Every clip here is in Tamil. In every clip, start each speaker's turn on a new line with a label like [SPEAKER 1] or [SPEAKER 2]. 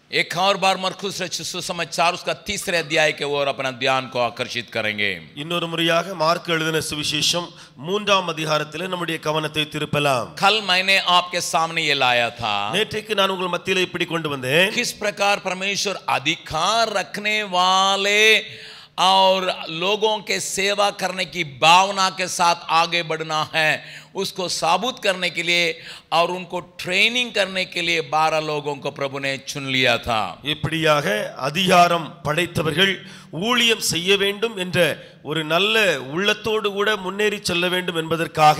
[SPEAKER 1] एक और बार मरकुस रचित सुसमाचार उसका 3 अध्याय के ओर अपना ध्यान को आकर्षित करेंगे.
[SPEAKER 2] இன்னொரு முறையாக மார்க் எழுதின சுவிசேஷம் 3ஆம் அதிகாரத்திலே நம்முடைய கவனத்தை திருப்பலாம்.
[SPEAKER 1] कल मैंने आपके सामने ये लाया था.
[SPEAKER 2] நேற்றைக்கு நான் உங்கள் மத்தியிலே இப்படி கொண்டு வந்தேன்.
[SPEAKER 1] किस प्रकार परमेश्वर अधिकार रखने वाले और लोगों के सेवा करने की भावना के साथ आगे बढ़ना है, उसको साबुत करने के लिए और उनको ट्रेनिंग करने के लिए 12 लोगों को प्रभु ने चुन लिया था.
[SPEAKER 2] இப்படியாக அதிகாரம் படைத்தவர்கள் ஊழியம் செய்ய வேண்டும் என்ற ஒரு நல்ல உள்ளத்தோடு கூட முன்னேறி செல்ல வேண்டும் என்பதற்காக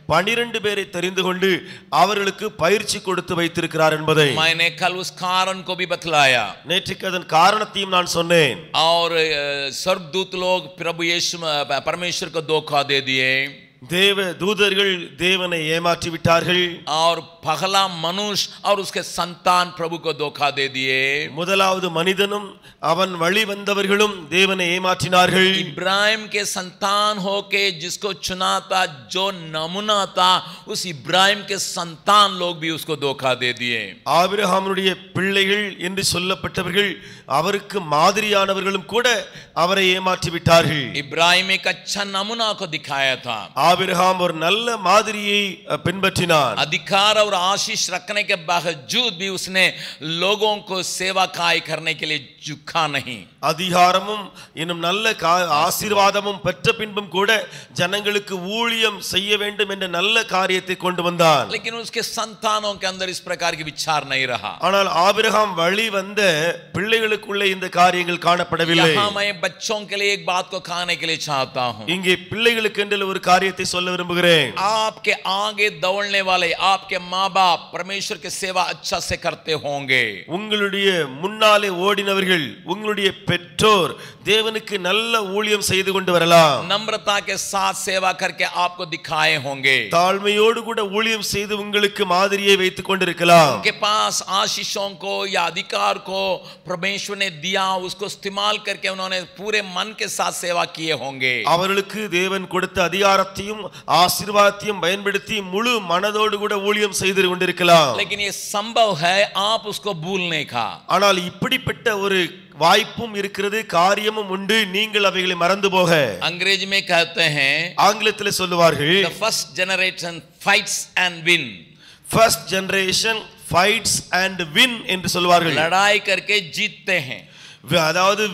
[SPEAKER 2] 12 பேரை தெரிந்து கொண்டு அவர்களுக்கு பயிற்சி கொடுத்து வைத்திருக்கிறார் என்பதை
[SPEAKER 1] मैंने कल उस कारण को भी बतलाया.
[SPEAKER 2] நேற்றுக்கு அதன் காரணத்தையும் நான் சொன்னேன்.
[SPEAKER 1] और स्वर्गदूत लोग प्रभु यीशु परमेश्वर को धोखा दे दिए.
[SPEAKER 2] தேவ தூதர்கள் தேவனை ஏமாற்றி விட்டார்கள்.
[SPEAKER 1] और पहला मनुष्य और उसके संतान प्रभु को धोखा दे दिए.
[SPEAKER 2] முதலாவது மனிதனும் அவன் வழி வந்தவர்களும் தேவனை ஏமாற்றினார்கள்.
[SPEAKER 1] इब्राहिम के संतान होके जिसको चुना था, जो नमूना था, उस इब्राहिम के संतान लोग भी उसको धोखा दे दिए.
[SPEAKER 2] ஆபிரகாமுடைய பிள்ளைகள் என்று சொல்லப்பட்டவர்கள் அவருக்கு மாதிரியானவர்களும் கூட அவரை ஏமாற்றி விட்டார்கள்.
[SPEAKER 1] इब्राहिम एक अच्छा नमूना को दिखाया था.
[SPEAKER 2] ஆபிரகாம் ஒரு நல்ல மாதிரியை பின்பற்றினார்.
[SPEAKER 1] अधिकार और आशीष रखने के बावजूद भी उसने लोगों को सेवा कार्य करने के लिए झुका नहीं.
[SPEAKER 2] அதிகாரமும் இன்னும் நல்ல ஆசீர்வாதமும் பெற்ற பின்பும் கூட ஜனங்களுக்கு ஊழியம் செய்ய வேண்டும் என்ற நல்ல காரியத்தை கொண்டு வந்தார்.
[SPEAKER 1] लेकिन उसके संतानों के अंदर इस प्रकार की विचार नहीं रहा.
[SPEAKER 2] ஆனால் ஆபிரகாம் வழி வந்த பிள்ளைகளுக்குள்ளே இந்த காரியங்கள் காணப்படவில்லை.
[SPEAKER 1] यहाँ मैं बच्चों के लिए एक बात को कहने के लिए चाहता हूँ.
[SPEAKER 2] இங்கே பிள்ளைகளுக்கு என்று ஒரு காரியத்தை சொல்ல விரும்புகிறேன்.
[SPEAKER 1] आपके आगे दौड़ने वाले आपके माँ बाप परमेश्वर की सेवा अच्छा से करते होंगे.
[SPEAKER 2] உங்களுடைய முன்னாலே ஓடினவர்கள் உங்களுடைய பெற்றோர் தேவனுக்கு நல்ல ஊழியம் செய்து கொண்டு வரலாம்.
[SPEAKER 1] नम्रता के साथ सेवा करके आपको दिखाए होंगे.
[SPEAKER 2] தாழ்மையோடு கூட ஊழியம் செய்து உங்களுக்கு மாதிரியை வைத்துக் கொண்டிருக்கலாம்.
[SPEAKER 1] उनके पास आशीषों को या अधिकार को परमेश्वर ने दिया, उसको इस्तेमाल करके उन्होंने पूरे मन के साथ सेवा किए होंगे.
[SPEAKER 2] அவர்களுக்கு தேவன் கொடுத்த அதிகாரத்தையும் ஆசீர்வாதத்தையும் பயன்படுத்தி முழு மனதோடு கூட ஊழியம் செய்து கொண்டிருக்கலாம்.
[SPEAKER 1] लेकिन ये संभव है आप उसको भूलने का.
[SPEAKER 2] ஆனால் இப்படிப்பட்ட ஒரு வாய்ப்பும் இருக்கிறது, காரியமும் உண்டு. நீங்கள் அவைகளை மறந்து போக
[SPEAKER 1] अंग्रेजी में कहते हैं
[SPEAKER 2] ஆங்கிலத்தில் சொல்லுவார்கள்,
[SPEAKER 1] the first generation fights and win.
[SPEAKER 2] first generation fights and win என்று சொல்வார்கள்.
[SPEAKER 1] लड़ाई करके जीतते हैं.
[SPEAKER 2] அதாவது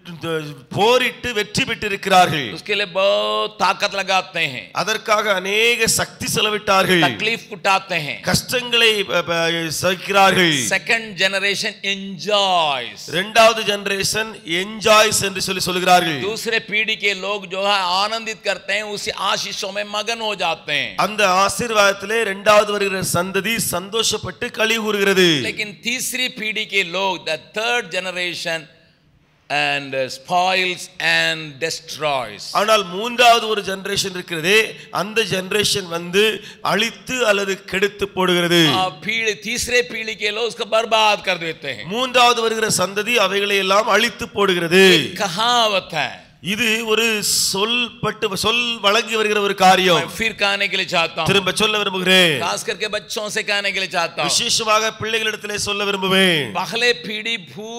[SPEAKER 2] போரிட்டு வெற்றி பெற்றிருக்கிறார்கள்.
[SPEAKER 1] उसके लिए बहुत ताकत लगाते हैं.
[SPEAKER 2] அதற்காக अनेक சக்தி செலவிட்டார்கள்.
[SPEAKER 1] तकलीफ उठाते हैं.
[SPEAKER 2] கஷ்டங்களை சகிக்கிறார்கள்.
[SPEAKER 1] Second generation एंजॉयस.
[SPEAKER 2] இரண்டாவது ஜெனரேஷன் என்ஜாய்ஸ் என்று சொல்கிறார்கள்.
[SPEAKER 1] दूसरे पीढ़ी के लोग जो है आनंदित करते हैं, उसी आशीषों में मगन हो जाते हैं.
[SPEAKER 2] அந்த ஆசீர்வாதத்திலே இரண்டாவது வருகிற சந்ததி சந்தோஷப்பட்டு களி கூறுகிறது.
[SPEAKER 1] लेकिन तीसरी पीढ़ी के लोग, the third generation, and spoils and destroys.
[SPEAKER 2] ஆனால் மூன்றாவது ஒரு ஜெனரேஷன் இருக்கிறது, அந்த ஜெனரேஷன் வந்து அழித்து அல்லது கெடுத்து போடுகிறது.
[SPEAKER 1] तीसरे पीढ़ी के लोग उसको बर्बाद कर देते हैं.
[SPEAKER 2] மூன்றாவது வருகிற சந்ததி அவைகளை எல்லாம் அழித்து போடுகிறது.
[SPEAKER 1] कहावत है.
[SPEAKER 2] இது ஒரு சொல் வழங்கி வருகிற ஒரு காரியம்.
[SPEAKER 1] फिर कहने के लिए चाहता हूं,
[SPEAKER 2] திரும்ப சொல்ல விரும்புகிறேன்.
[SPEAKER 1] खास करके बच्चों से कहने के लिए चाहता हूं,
[SPEAKER 2] விசேஷமாக பிள்ளைகளிடத்திலே சொல்ல விரும்புவேன்.
[SPEAKER 1] पहले पीढ़ी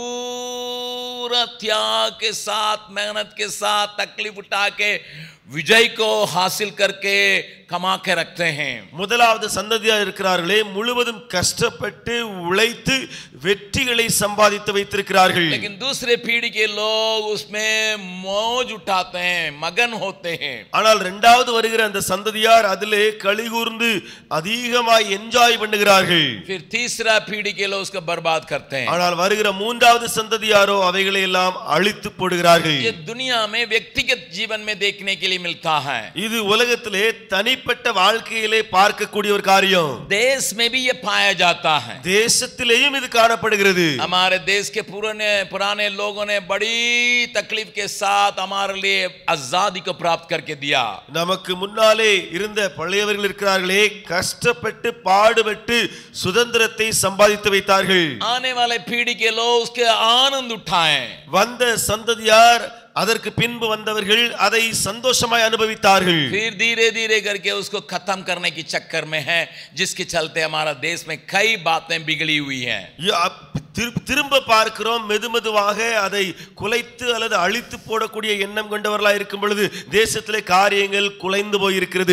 [SPEAKER 1] पूरा त्याग के साथ, मेहनत के साथ, तकलीफ उठा के विजय को हासिल करके कमा के रखते हैं.
[SPEAKER 2] முதலாவது சந்ததியார் இருக்கிறார்களே, முழுவதும் கஷ்டப்பட்டு உழைத்து வெற்றிகளை சம்பாதித்து வைத்திருக்கிறார்கள்.
[SPEAKER 1] लेकिन दूसरे पीढ़ी के लोग उसमें मौज उठाते हैं, मगन होते हैं.
[SPEAKER 2] ஆனால் இரண்டாவது வருகிற அந்த சந்ததியார் அதிலே களி கூர்ந்து அதிகமாய் என்ஜாய் பண்ணுகிறார்கள்.
[SPEAKER 1] फिर तीसरा पीढ़ी के लोग उसको बर्बाद करते हैं.
[SPEAKER 2] ஆனால் வருகிற மூன்றாவது சந்ததியாரோ அவைகளை எல்லாம் அழித்து போடுகிறார்கள்.
[SPEAKER 1] ये दुनिया में व्यक्तिगत जीवन में देखने के लिए मिलता है.
[SPEAKER 2] இது உலகத்திலே தனிப்பட்ட வாழ்க்கையிலே பார்க்கக்கூடிய ஒரு காரியம்.
[SPEAKER 1] देश में भी ये पाया जाता है.
[SPEAKER 2] தேசத்திலேயும் இது காணப்படுகிறது.
[SPEAKER 1] हमारे देश के पुराने लोगों ने बड़ी तकलीफ के साथ हमारे लिए आजादी को प्राप्त करके दिया.
[SPEAKER 2] நமக்கு முன்னாலே இருந்த பழையவர்கள் இருக்கிறார்களே, கஷ்டப்பட்டு பாடுபட்டு சுதந்திரத்தை சம்பாதித்து வைத்தார்கள்.
[SPEAKER 1] आने वाले पीढ़ी के लोग उसके आनंद उठाएं.
[SPEAKER 2] வந்த சந்ததியார் அதற்கு பின்பு வந்தவர்கள் அதை சந்தோஷமாய் அனுபவித்தார்கள்.
[SPEAKER 1] फिर धीरे धीरे करके उसको खत्म करने की चक्कर में है, जिसके चलते हमारा देश में कई बातें बिगड़ी हुई हैं.
[SPEAKER 2] திரும்ப பார்க்கிறோம், மெதுமெதுவாக அதை குலைத்து அல்லது அழித்து போடக்கூடிய எண்ணம் கொண்டவர்களாக இருக்கும் பொழுது தேசத்திலே காரியங்கள் குலைந்து போயிருக்கிறது.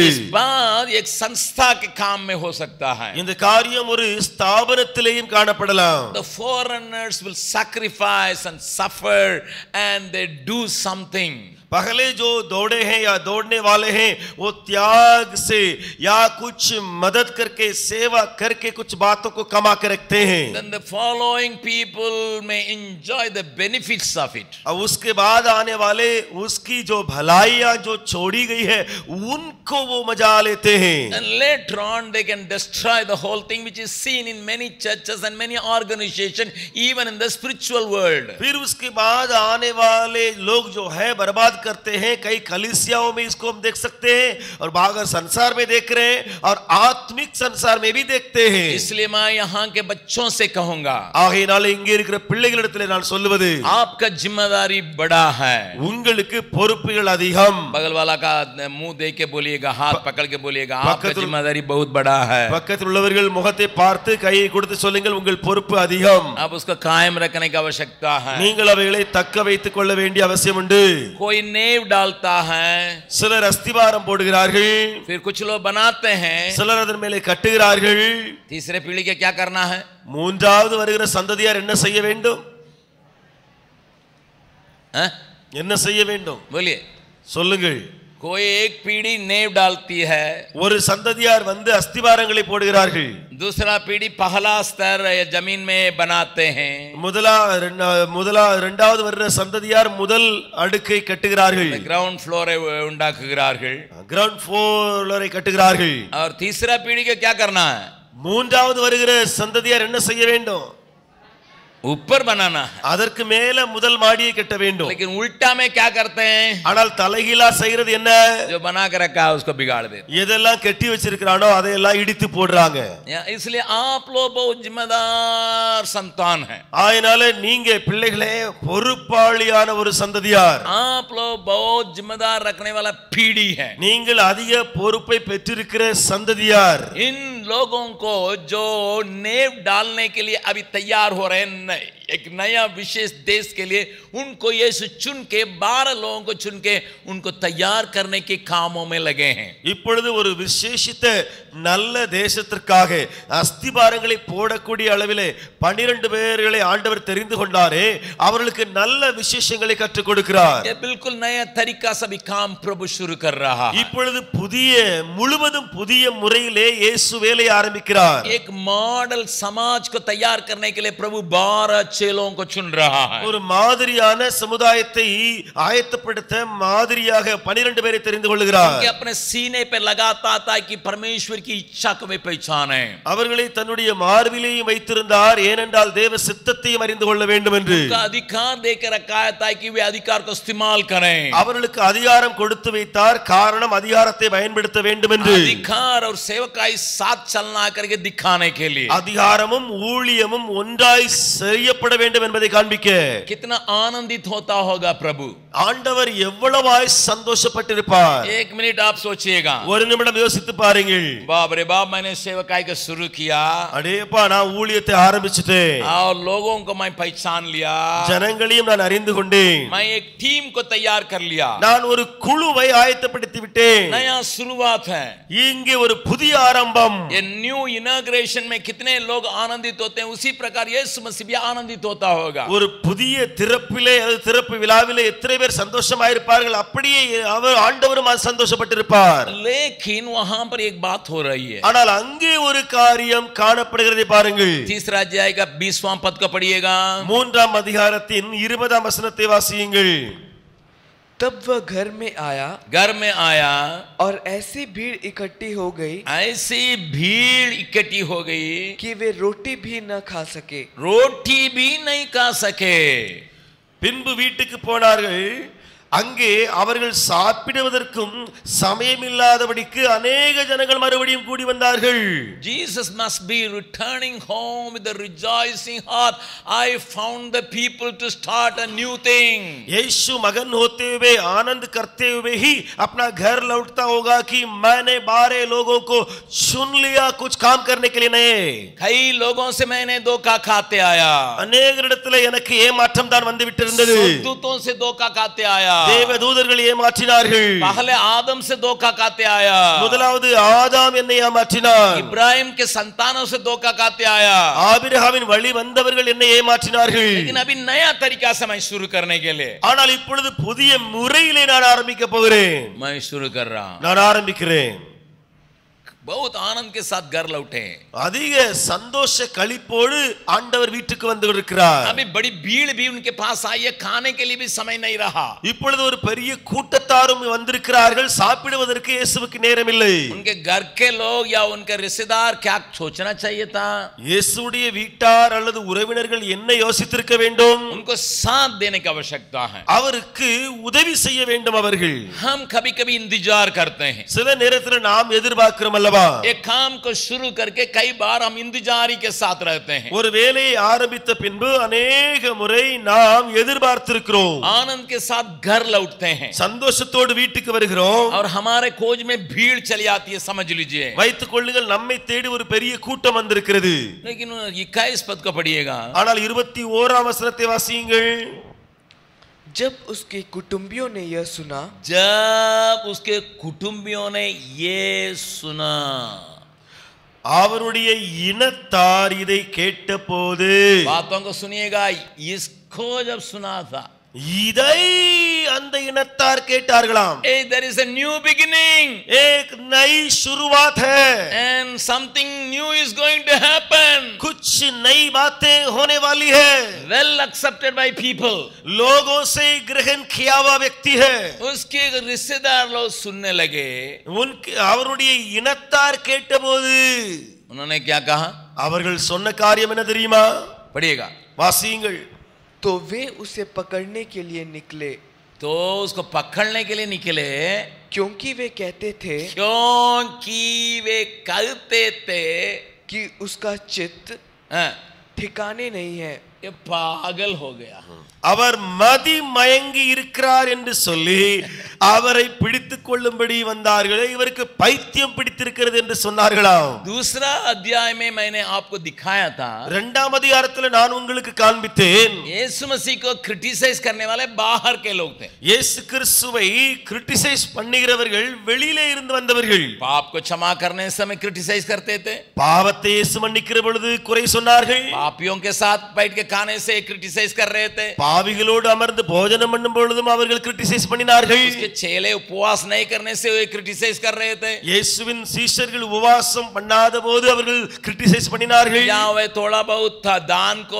[SPEAKER 2] இந்த காரியம் ஒரு ஸ்தாபனத்திலேயும் காணப்படலாம்.
[SPEAKER 1] The foreigners will sacrifice and suffer and they do something.
[SPEAKER 2] पहले जो दौड़े हैं या दौड़ने वाले हैं वो त्याग से या कुछ मदद करके सेवा करके कुछ बातों को कमा के रखते हैं.
[SPEAKER 1] Then the following people may enjoy the benefits of it.
[SPEAKER 2] अब उसके बाद आने वाले उसकी जो भलाइयां जो छोड़ी गई है उनको वो मजा लेते हैं.
[SPEAKER 1] And later on they can destroy the whole thing, which is seen in many churches and many organizations, even in the spiritual world.
[SPEAKER 2] फिर उसके बाद आने वाले लोग जो है बर्बाद करते हैं. कई कलीसियाओं में इसको हम देख सकते हैं और बाहर संसार में देख रहे हैं और आत्मिक संसार में भी देखते हैं.
[SPEAKER 1] इसलिए मैं यहाँ के बच्चों से कहूंगा,
[SPEAKER 2] ஆகையினால இங்கே இருக்கிற பிள்ளைகளிடத்தில் நான் சொல்லுவது,
[SPEAKER 1] आपका जिम्मेदारी बड़ा है.
[SPEAKER 2] உங்களுக்கு பொறுப்புகள் அதிகம்.
[SPEAKER 1] बगल वाला का मुंह देख के बोलिएगा, हाथ पकड़ के बोलिएगा, आपका जिम्मेदारी बहुत बड़ा है.
[SPEAKER 2] பக்கத்தில் உள்ளவர்கள் முகத்தை பார்த்து கையை கொடுத்து சொல்லுங்கள், உங்கள் பொறுப்பு அதிகம்.
[SPEAKER 1] आप उसको कायम रखने की आवश्यकता है.
[SPEAKER 2] நீங்கள் அவைகளை தக்க வைத்துக் கொள்ள வேண்டிய அவசியம் உண்டு.
[SPEAKER 1] कोई नेव डालता है,
[SPEAKER 2] சிலர் அஸ்திவாரம் போடுகிறார்கள்,
[SPEAKER 1] फिर कुछ लोग बनाते हैं,
[SPEAKER 2] சிலர் அதன் மேலே கட்டுகிறார்கள்.
[SPEAKER 1] तीसरे पीढ़ी के क्या करना है?
[SPEAKER 2] மூன்றாவது வருகிற சந்ததியார் என்ன செய்ய வேண்டும்? என்ன செய்ய வேண்டும்?
[SPEAKER 1] बोलिए,
[SPEAKER 2] சொல்லுங்கள்.
[SPEAKER 1] कोई एक पीढ़ी नेव डालती है,
[SPEAKER 2] ஒரு சந்ததியார் வந்து அஸ்திவாரங்களை போடுகிறார்கள்.
[SPEAKER 1] दूसरा पीढ़ी पहला स्तर जमीन में बनाते हैं,
[SPEAKER 2] இரண்டாவது வருகிற சந்ததியார் முதல் அடுக்கை கட்டுகிறார்கள்,
[SPEAKER 1] ग्राउंड फ्लोर உண்டாக்குகிறார்கள்,
[SPEAKER 2] கிரவுண்ட் ஃப்ளோரை கட்டுகிறார்கள்.
[SPEAKER 1] और तीसरा पीढ़ी को क्या करना है?
[SPEAKER 2] மூன்றாவது வருகிற சந்ததியார் என்ன செய்ய வேண்டும்?
[SPEAKER 1] ऊपर बनाना है.
[SPEAKER 2] அதற்கு மேல முதல் மாடியை கட்ட வேண்டும்.
[SPEAKER 1] लेकिन उल्टा में क्या करते हैं?
[SPEAKER 2] ஆனால் தலைகீழா செய்கிறது என்ன?
[SPEAKER 1] जो बना के रखा है उसको बिगाड़ देते.
[SPEAKER 2] எதெல்லாம் கட்டி வச்சிருக்கானோ அதையெல்லாம் இடித்து போடுறாங்க.
[SPEAKER 1] इसलिए आप लोग बहुत जिम्मेदार संतान हैं.
[SPEAKER 2] ஆயினால நீங்க பிள்ளைகளே பொறுப்பாளியான ஒரு சந்ததியார்.
[SPEAKER 1] आप लोग बहुत जिम्मेदार रखने वाला पीढ़ी है.
[SPEAKER 2] நீங்கள் அதிக பொறுப்பை பெற்றிருக்கிற சந்ததியார்.
[SPEAKER 1] इन लोगों को जो नेव डालने के लिए अभी तैयार हो रहे हैं, एक नया विशेष देश के लिए उनको यीशु चुन के 12 लोगों को चुन के उनको तैयार करने के कामों में लगे हैं.
[SPEAKER 2] இப்பொழுது ஒரு விசேஷித்த நல்ல தேசத்திற்காக அஸ்திபாரங்களை போடக்கூடிய அளவிலே 12 பேர்களை ஆண்டவர் தெரிந்து கொண்டாரே, அவர்களுக்கு நல்ல விசேஷங்களை கற்றுக் கொடுக்கிறார்.
[SPEAKER 1] ये बिल्कुल नया तरीका से भी काम प्रभु शुरू कर रहा है.
[SPEAKER 2] இப்பொழுது முழுவதும் புதிய முறையிலே இயேசு வேலை ஆரம்பிக்கிறார்.
[SPEAKER 1] एक मॉडल समाज को तैयार करने के लिए प्रभु 12 चेलों को चुन रहा है.
[SPEAKER 2] ஒரு மாதிரியான சமுதாயத்தை ஆயத்தப்படுத்த மாதிரியாக 12 பேரை தெரிந்து கொள்கிறார்.
[SPEAKER 1] कि अपने सीने पे लगाता था कि परमेश्वर की इच्छा को वे पहचाने.
[SPEAKER 2] அவர்களை தன்னுடைய மார்பிலேயும் வைத்திருந்தார், ஏனென்றால் தேவ சித்தத்தையும் அறிந்து கொள்ள வேண்டும் என்று.
[SPEAKER 1] उनका अधिकार देकर रखा था कि वे अधिकार को इस्तेमाल करें.
[SPEAKER 2] அவர்களுக்கு அதிகாரம் கொடுத்து வைத்தார், காரணம் அதிகாரத்தை பயன்படுத்த வேண்டும் என்று.
[SPEAKER 1] अधिकार और सेवकाई साथ चलना करके दिखाने के लिए.
[SPEAKER 2] அதிகாரமும் ஊழியமும் ஒன்றாய் செய்யப்பட வேண்டும் என்பதை காண்பிக்க.
[SPEAKER 1] कितना आनंदित होता होगा प्रभु.
[SPEAKER 2] ஆண்டவர் எவ்வளவாய் சந்தோஷப்பட்டிருப்பார்.
[SPEAKER 1] एक मिनट आप सोचिएगा.
[SPEAKER 2] ஒரு நிமிடம் யோசித்து பாருங்கள்.
[SPEAKER 1] बाप रे बाप, मैंने सेवकाई को शुरू किया,
[SPEAKER 2] அடேப்பா நான் ஊழியத்தை ஆரம்பிச்சிட்டேன்,
[SPEAKER 1] और लोगों को मैं पहचान लिया,
[SPEAKER 2] ஜனங்களையும் நான் அறிந்து கொண்டேன்,
[SPEAKER 1] मैं एक टीम को तैयार कर लिया,
[SPEAKER 2] நான் ஒரு குழுவை ஆயத்தப்படுத்தி விட்டேன்.
[SPEAKER 1] नया शुरुआत है.
[SPEAKER 2] இங்கே ஒரு புதிய ஆரம்பம்.
[SPEAKER 1] ये न्यू इनॉग्रेशन में कितने लोग आनंदित होते हैं, उसी प्रकार यीशु मसीह भी आनंदित होता होगा.
[SPEAKER 2] ஒரு புதிய திறப்பிலே திறப்பு விழாவிலே எத்தனை பேர் சந்தோஷமாயிருப்பார்கள், அப்படியே அவர் ஆண்டவரும் சந்தோஷப்பட்டிருப்பார்.
[SPEAKER 1] लेकिन वहां पर एक बात हो रही है.
[SPEAKER 2] ஆனால் அங்கே ஒரு காரியம் காணப்படுகிறதை பாருங்கள்.
[SPEAKER 1] तीसरा अध्याय का 20वां पद को पढ़िएगा.
[SPEAKER 2] 3ஆம் அதிகாரத்தின் 20ஆம் வசனத்தை வாசியுங்கள்.
[SPEAKER 3] तब वह घर में आया और ऐसी भीड़ इकट्ठी हो गई कि वे रोटी भी न खा सके.
[SPEAKER 1] रोटी भी नहीं खा सके.
[SPEAKER 2] பின்பு வீட்டுக்கு போனார்கள், அங்கே அவர்கள் சாப்பிடுவதற்கும் சமயமில்லாதபடிக்கு अनेक ஜனங்கள் மறுபடியும் கூடி வந்தார்கள்.
[SPEAKER 1] Jesus must be returning home with a rejoicing heart. I found the people to start a new thing.
[SPEAKER 2] यीशु मगन होते हुए आनंद करते हुए ही अपना घर लौटता होगा कि मैंने 12 लोगों को चुन लिया कुछ काम करने के लिए. नए
[SPEAKER 1] कई लोगों से मैंने धोखा खाते आया.
[SPEAKER 2] अनेक இடத்துல எனக்கு ஏமாற்றம் தான் வந்து விட்டிருந்தது.
[SPEAKER 1] दूतों से धोखा खाते आया.
[SPEAKER 2] தேவதூதர்கள் ஏமாற்றினார்கள்.
[SPEAKER 1] पहले आदम से धोखा खाते आया.
[SPEAKER 2] முதலாவது ஆதாம் என்னை ஏமாற்றினார்.
[SPEAKER 1] इब्राहिम के संतानों से धोखा खाते आया.
[SPEAKER 2] ஆபிரகாமின் வழி வந்தவர்கள் என்னை ஏமாற்றினார்கள்.
[SPEAKER 1] लेकिन अभी नया तरीका से मैं शुरू करने के लिए,
[SPEAKER 2] ஆனால் இப்பொழுது புதிய முறையிலே நான் ஆரம்பிக்க போகிறேன்.
[SPEAKER 1] मैं शुरू कर रहा हूं.
[SPEAKER 2] நான் ஆரம்பிக்கிறேன்.
[SPEAKER 1] बहुत आनंद के साथ घर लौटे.
[SPEAKER 2] அதிக சந்தோஷ களிப்போடு ஆண்டவர் வீட்டுக்கு வந்து இருக்கிறார்.
[SPEAKER 1] अभी बड़ी भीड़ भी उनके पास आई है, खाने के लिए भी समय नहीं रहा.
[SPEAKER 2] இப்பொழுது ஒரு பெரிய கூட்டத்தாரும் வந்திருக்கிறார்கள். சாப்பிடுவதற்கு இயேசுவுக்கு நேரம் இல்லை.
[SPEAKER 1] उनके घर के लोग या उनके रिश्तेदार क्या सोचना चाहिए था?
[SPEAKER 2] இயேசுடைய வீட்டார் அல்லது உறவினர்கள் என்ன யோசித்திருக்க வேண்டும்?
[SPEAKER 1] उनको साथ देने की आवश्यकता है.
[SPEAKER 2] அவருக்கு உதவி செய்ய வேண்டும் அவர்கள்.
[SPEAKER 1] हम कभी-कभी इंतजार करते हैं.
[SPEAKER 2] சில நேரத்தில் நாம் எதிர்பார்க்கிறோம் அல்லவா?
[SPEAKER 1] एक काम को शुरू करके कई बार हम इंतजारी के साथ रहते हैं.
[SPEAKER 2] ஒரு வேலையை ஆரம்பித்த பின்பு अनेक முறை நாம் எதிர்பார்த்திருக்கிறோம்.
[SPEAKER 1] आनंद के साथ घर लौटते हैं
[SPEAKER 2] சந்தோஷத்தோடு வீட்டுக்கு வருகிறோம்.
[SPEAKER 1] और हमारे खोज में भीड़ चली आती है, समझ लीजिए.
[SPEAKER 2] வைத்துக் கொள்ளுங்கள், நம்மை தேடி ஒரு பெரிய கூட்டம் வந்திருக்கிறது.
[SPEAKER 1] लेकिन 21 पद को पढ़िएगा.
[SPEAKER 2] ஆனால் 21ஆம் வசனத்தை வாசியுங்கள்.
[SPEAKER 3] जब उसके कुटुंबियों ने यह सुना,
[SPEAKER 1] जब उसके कुटुंबियों ने ये सुना,
[SPEAKER 2] அவருடைய இனத்தார் இதை கேட்டபோது,
[SPEAKER 1] बातों को सुनिएगा, इसको जब सुना था,
[SPEAKER 2] இதை அந்த இனத்தார் கேட்டார்களாம்.
[SPEAKER 1] there is a new beginning,
[SPEAKER 2] एक नई शुरुआत है
[SPEAKER 1] and something new is going to happen.
[SPEAKER 2] कुछ नई बातें होने वाली है.
[SPEAKER 1] well accepted by people.
[SPEAKER 2] लोगों से ग्रहण किया हुआ व्यक्ति है.
[SPEAKER 1] उसके रिश्तेदार लोग सुनने लगे.
[SPEAKER 2] उनके அவருடைய இனத்தார் கேட்டபோது
[SPEAKER 1] उन्होंने क्या कहा?
[SPEAKER 2] அவர்கள் சொன்ன காரியம் என்ன தெரியுமா?
[SPEAKER 1] पढ़िएगा.
[SPEAKER 2] வாசியுங்கள்.
[SPEAKER 3] तो वे उसे पकड़ने के लिए निकले,
[SPEAKER 1] तो उसको पकड़ने के लिए निकले,
[SPEAKER 3] क्योंकि वे कहते थे
[SPEAKER 1] क्योंकि वे कहते थे
[SPEAKER 3] कि उसका चित्त ठिकाने नहीं है.
[SPEAKER 1] ये पागल हो गया.
[SPEAKER 2] அவர் மதி மயங்கி இருக்கிறார் என்று சொல்லி அவரை பிடித்துக் கொள்ளும்படி வந்தார்களே, இவருக்கு பைத்தியம் பிடித்திருக்கிறது என்று சொன்னார்களாம்.
[SPEAKER 1] दूसरा अध्याय में मैंने आपको दिखाया था,
[SPEAKER 2] இரண்டாம் அதிகாரத்தில் நான் உங்களுக்கு காண்பித்தேன்,
[SPEAKER 1] यीशु मसीह को क्रिटिसाइज करने वाले बाहर के लोग थे.
[SPEAKER 2] இயேசு கிறிஸ்துவை கிரிட்டிசைஸ் பண்ணுகிறவர்கள் வெளியிலே இருந்து வந்தவர்கள்.
[SPEAKER 1] पाप को क्षमा करने समय क्रिटिसाइज करते थे,
[SPEAKER 2] பாவத்தை இயேசு மன்னிக்கிற பொழுது குறை சொன்னார்கள்.
[SPEAKER 1] पापियों के साथ बैठ के खाने से क्रिटिसाइज कर रहे थे,
[SPEAKER 2] பாவிகளோடு அமர்ந்து போஜனம் பண்ணும் பொழுதும் அவர்கள் கிரிட்டிசைஸ் பண்ணினார்கள்.
[SPEAKER 1] उसके चेले उपवास नहीं करने से वे क्रिटिसाइज कर रहे थे,
[SPEAKER 2] இயேசுவின் சீஷர்கள் உபவாசம் பண்ணாத போது அவர்கள் கிரிட்டிசைஸ் பண்ணினார்கள்.
[SPEAKER 1] जहाँ वे थोड़ा बहुत था दान को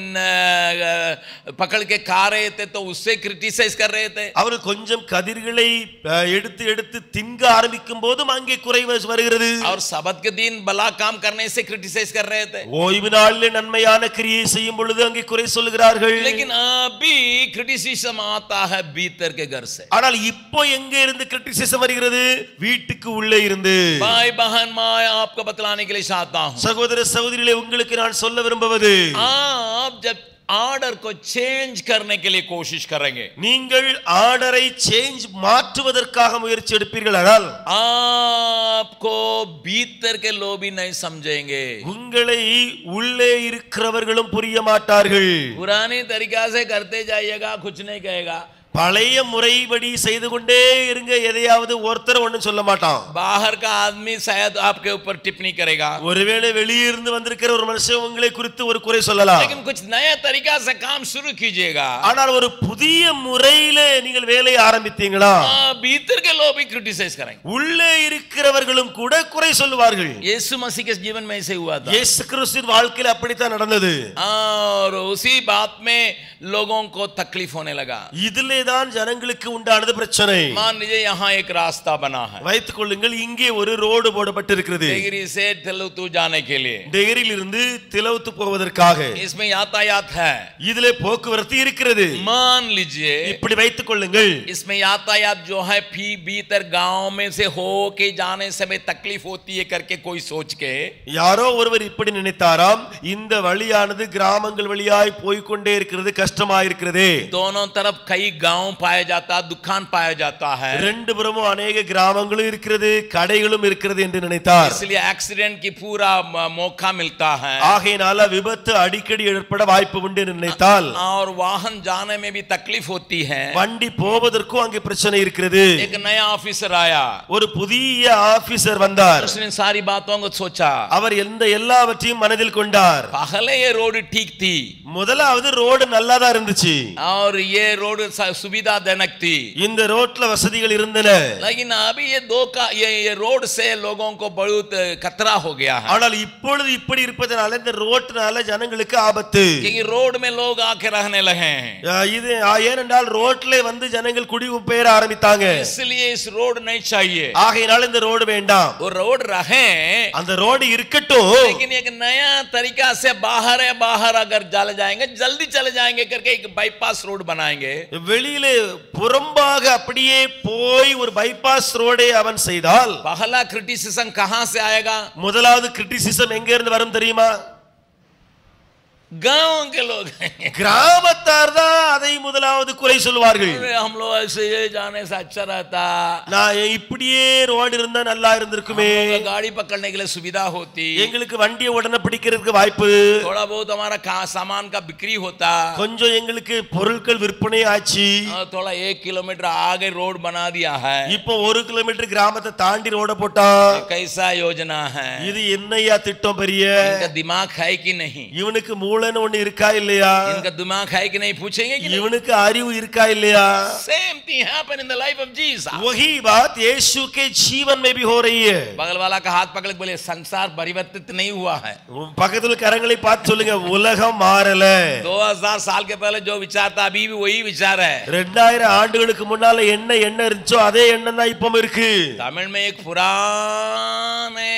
[SPEAKER 1] पकड़ के खा रहे थे तो उससे क्रिटिसाइज कर रहे थे.
[SPEAKER 2] அவர்கள் கொஞ்சம் கதிர்களை எடுத்து எடுத்து திங்க ஆரம்பிக்கும் போதும் அங்கே குறை வருகிறது.
[SPEAKER 1] और सबत के दिन भला काम करने से क्रिटिसाइज कर रहे थे.
[SPEAKER 2] ஓய்வு நாளிலே நன்மையான கிரியை செய்யும் பொழுது அங்கே குறை சொல்லுகிறார்கள்.
[SPEAKER 1] लेकिन अभी क्रिटिसिज्म आता है भीतर के घर से.
[SPEAKER 2] ஆனால் இப்போ எங்க இருந்து கிரிட்டிசிசம் வருகிறது? வீட்டுக்கு உள்ளே இருந்து.
[SPEAKER 1] भाई बहन मैं आपको बतलाने के लिए चाहता हूं,
[SPEAKER 2] சகோதர சகோதரிகளே, உங்களுக்கு நான் சொல்ல விரும்புவது,
[SPEAKER 1] आप जब ऑर्डर को चेंज करने के लिए कोशिश करेंगे,
[SPEAKER 2] நீங்கள் ஆர்டரை சேஞ்ச் மாற்றுவதற்காக முயற்சி எடுப்பீர்களானால்
[SPEAKER 1] आपको भीतर के लोग भी नहीं समझेंगे,
[SPEAKER 2] உங்களை உள்ளே இருக்கிறவர்களும் புரிய மாட்டார்கள்.
[SPEAKER 1] पुरानी तरीका से करते जाइएगा कुछ नहीं कहेगा,
[SPEAKER 2] பழைய முறைப்படி செய்து கொண்டே இருங்க, எதையாவது ஒருத்தர் ஒண்ணும் சொல்ல மாட்டான்.
[SPEAKER 1] बाहर का आदमी शायद आपके ऊपर टिप्पणी करेगा,
[SPEAKER 2] ஒருவேளை வெளியே இருந்து வந்திருக்கிற ஒரு மனுஷன் உங்களை குறித்து ஒரு குறை சொல்லலாம்.
[SPEAKER 1] लेकिन कुछ नया तरीका से काम शुरू कीजिएगा,
[SPEAKER 2] ஆனால் ஒரு புதிய முறையிலே நீங்கள் வேலையை ஆரம்பித்தீங்களா,
[SPEAKER 1] भीतर के लोग भी क्रिटिसाइज करेंगे.
[SPEAKER 2] உள்ளே இருக்கிறவர்களும் கூட குறை சொல்லுவார்கள்.
[SPEAKER 1] यीशु मसीह के जीवन में ऐसे हुआ था,
[SPEAKER 2] இயேசு கிறிஸ்துவின் வாழ்க்கையில் அப்படித்தான் நடந்தது.
[SPEAKER 1] और उसी बात में लोगों को तकलीफ होने लगा.
[SPEAKER 2] இதிலே இங்கேதான் ஜனங்களுக்கு உண்டானது பிரச்சனை.
[SPEAKER 1] मान लीजिए यहाँ एक रास्ता बना है,
[SPEAKER 2] வைத்துக் கொள்ளுங்கள், இங்கே ஒரு ரோடு போடப்பட்டிருக்கிறது
[SPEAKER 1] डिगरी से तिलौतू जाने के लिए,
[SPEAKER 2] டெகரியிலிருந்து திலவுத்து போவதற்காக.
[SPEAKER 1] इसमें यातायात है.
[SPEAKER 2] இதிலே போக்குவரத்து இருக்கிறது.
[SPEAKER 1] मान लीजिए
[SPEAKER 2] இப்படி வைத்துக் கொள்ளுங்கள்,
[SPEAKER 1] इसमें यातायात जो है फी भीतर गांव में से हो के जाने समय तकलीफ होती है करके कोई सोच के,
[SPEAKER 2] யாரோ ஒருவர் இப்படி நினைத்தாராம், இந்த வழியானது கிராமங்கள் வழியாய் போய்க்கொண்டே இருக்கிறது, கஷ்டமாக இருக்கிறது.
[SPEAKER 1] दोनों तरफ कई गांव पाया जाता, दुकान पाया जाता है,
[SPEAKER 2] ரெண்டு புறமும் अनेक கிராமங்களும் இருக்கிறது, கடைகளும் இருக்கிறது என்று நினைத்தார்.
[SPEAKER 1] इसलिए एक्सीडेंट की पूरा मौका मिलता है,
[SPEAKER 2] ஆகையினால விபத்து அடிக்கடி ஏற்பட வாய்ப்பு உண்டு என்று நினைத்தால்,
[SPEAKER 1] और वाहन जाने में भी तकलीफ होती है.
[SPEAKER 2] வண்டி போவதற்கும் அங்கே பிரச்சனை இருக்கிறது.
[SPEAKER 1] एक नया ऑफिसर आया,
[SPEAKER 2] ஒரு புதிய ஆபீசர் வந்தார்.
[SPEAKER 1] उसने सारी बातों को सोचा,
[SPEAKER 2] அவர் எல்லாவற்றையும் மனதில் கொண்டார்.
[SPEAKER 1] पहले ये रोड ठीक थी,
[SPEAKER 2] முதலாவது ரோடு நல்லா தான் இருந்துச்சு,
[SPEAKER 1] और ये रोड सुविधाजनक थी,
[SPEAKER 2] இந்த ரோட்ல வசதிகள் இருந்தன.
[SPEAKER 1] लेकिन अभी ये ये रोड से लोगों को बहुत खतरा हो गया है,
[SPEAKER 2] ஆனால் இப்பொழுது இப்படி இருப்பதனால இந்த ரோட்னால ஜனங்களுக்கு ஆபத்து.
[SPEAKER 1] क्योंकि रोड में लोग आके रहने लगे हैं,
[SPEAKER 2] இது ஏனென்றால் ரோட்ல வந்து ஜனங்கள் குடிபெயர ஆரம்பித்தாங்க.
[SPEAKER 1] इसलिए इस रोड नहीं चाहिए.
[SPEAKER 2] ஆகையினால இந்த ரோடு வேண்டாம்,
[SPEAKER 1] वो रोड रहे,
[SPEAKER 2] அந்த ரோடு இருக்கட்டும்,
[SPEAKER 1] लेकिन एक नया तरीका से बाहर अगर चले जाएंगे, जल्दी चले जाएंगे करके एक बाईपास रोड बनाएंगे.
[SPEAKER 2] வெளியிலே புறம்பாக அப்படியே போய் ஒரு பைபாஸ் ரோடை அவன் செய்தால்,
[SPEAKER 1] पहला क्रिटिसिज्म कहां से आएगा?
[SPEAKER 2] முதலாவது கிரிட்டிசிசம் எங்க இருந்து வரும் தெரியுமா?
[SPEAKER 1] गांव के लोग
[SPEAKER 2] கிராமத்தார் தான் அதை முதலாவது குறை சொல்வார்கள்.
[SPEAKER 1] हम लोग ऐसे जाने से अच्छा रहता,
[SPEAKER 2] நான் இப்படியே ரோடு இருந்தா நல்லா இருந்திருக்குமே,
[SPEAKER 1] गाड़ी पकड़ने के लिए सुविधा होती,
[SPEAKER 2] எங்களுக்கு வண்டியை உடனே பிடிக்கிறதுக்கு வாய்ப்பு,
[SPEAKER 1] थोड़ा बहुत हमारा सामान का बिक्री होता,
[SPEAKER 2] கொஞ்சம் எங்களுக்கு பொருட்கள் விற்பனை ஆச்சு.
[SPEAKER 1] थोड़ा 1 किलोमीटर आगे रोड बना दिया है,
[SPEAKER 2] இப்போ 1 கிலோமீட்டர் கிராமத்தை தாண்டி ரோட போட்டா.
[SPEAKER 1] कैसा योजना है?
[SPEAKER 2] இது என்னையா திட்டம் பெரிய?
[SPEAKER 1] इनका दिमाग है कि नहीं?
[SPEAKER 2] இவனுக்கு மூளைன்னு ஒண்ணு இருக்கா இல்லையா?
[SPEAKER 1] इनका दिमाग है कि नहीं पूछेंगे कि
[SPEAKER 2] இவனுக்கு அறிவு இருக்கா இல்லையா?
[SPEAKER 1] Same thing happen in the life of Jesus.
[SPEAKER 2] वही बात यीशु के जीवन में भी हो रही है.
[SPEAKER 1] बगल वाला का हाथ पकड़ के बोले, संसार परिवर्तित नहीं हुआ है.
[SPEAKER 2] பக்கத்துல கரங்களை பார்த்து சொல்லுங்க, உலகம் மாறல.
[SPEAKER 1] 2000 साल के पहले जो विचार था अभी भी वही विचार है.
[SPEAKER 2] 2000 ஆண்டுகளுக்கு முன்னால என்ன இருந்துச்சோ அதே எண்ணம் தான் இப்பவும் இருக்கு.
[SPEAKER 1] तमिल में एक पुराने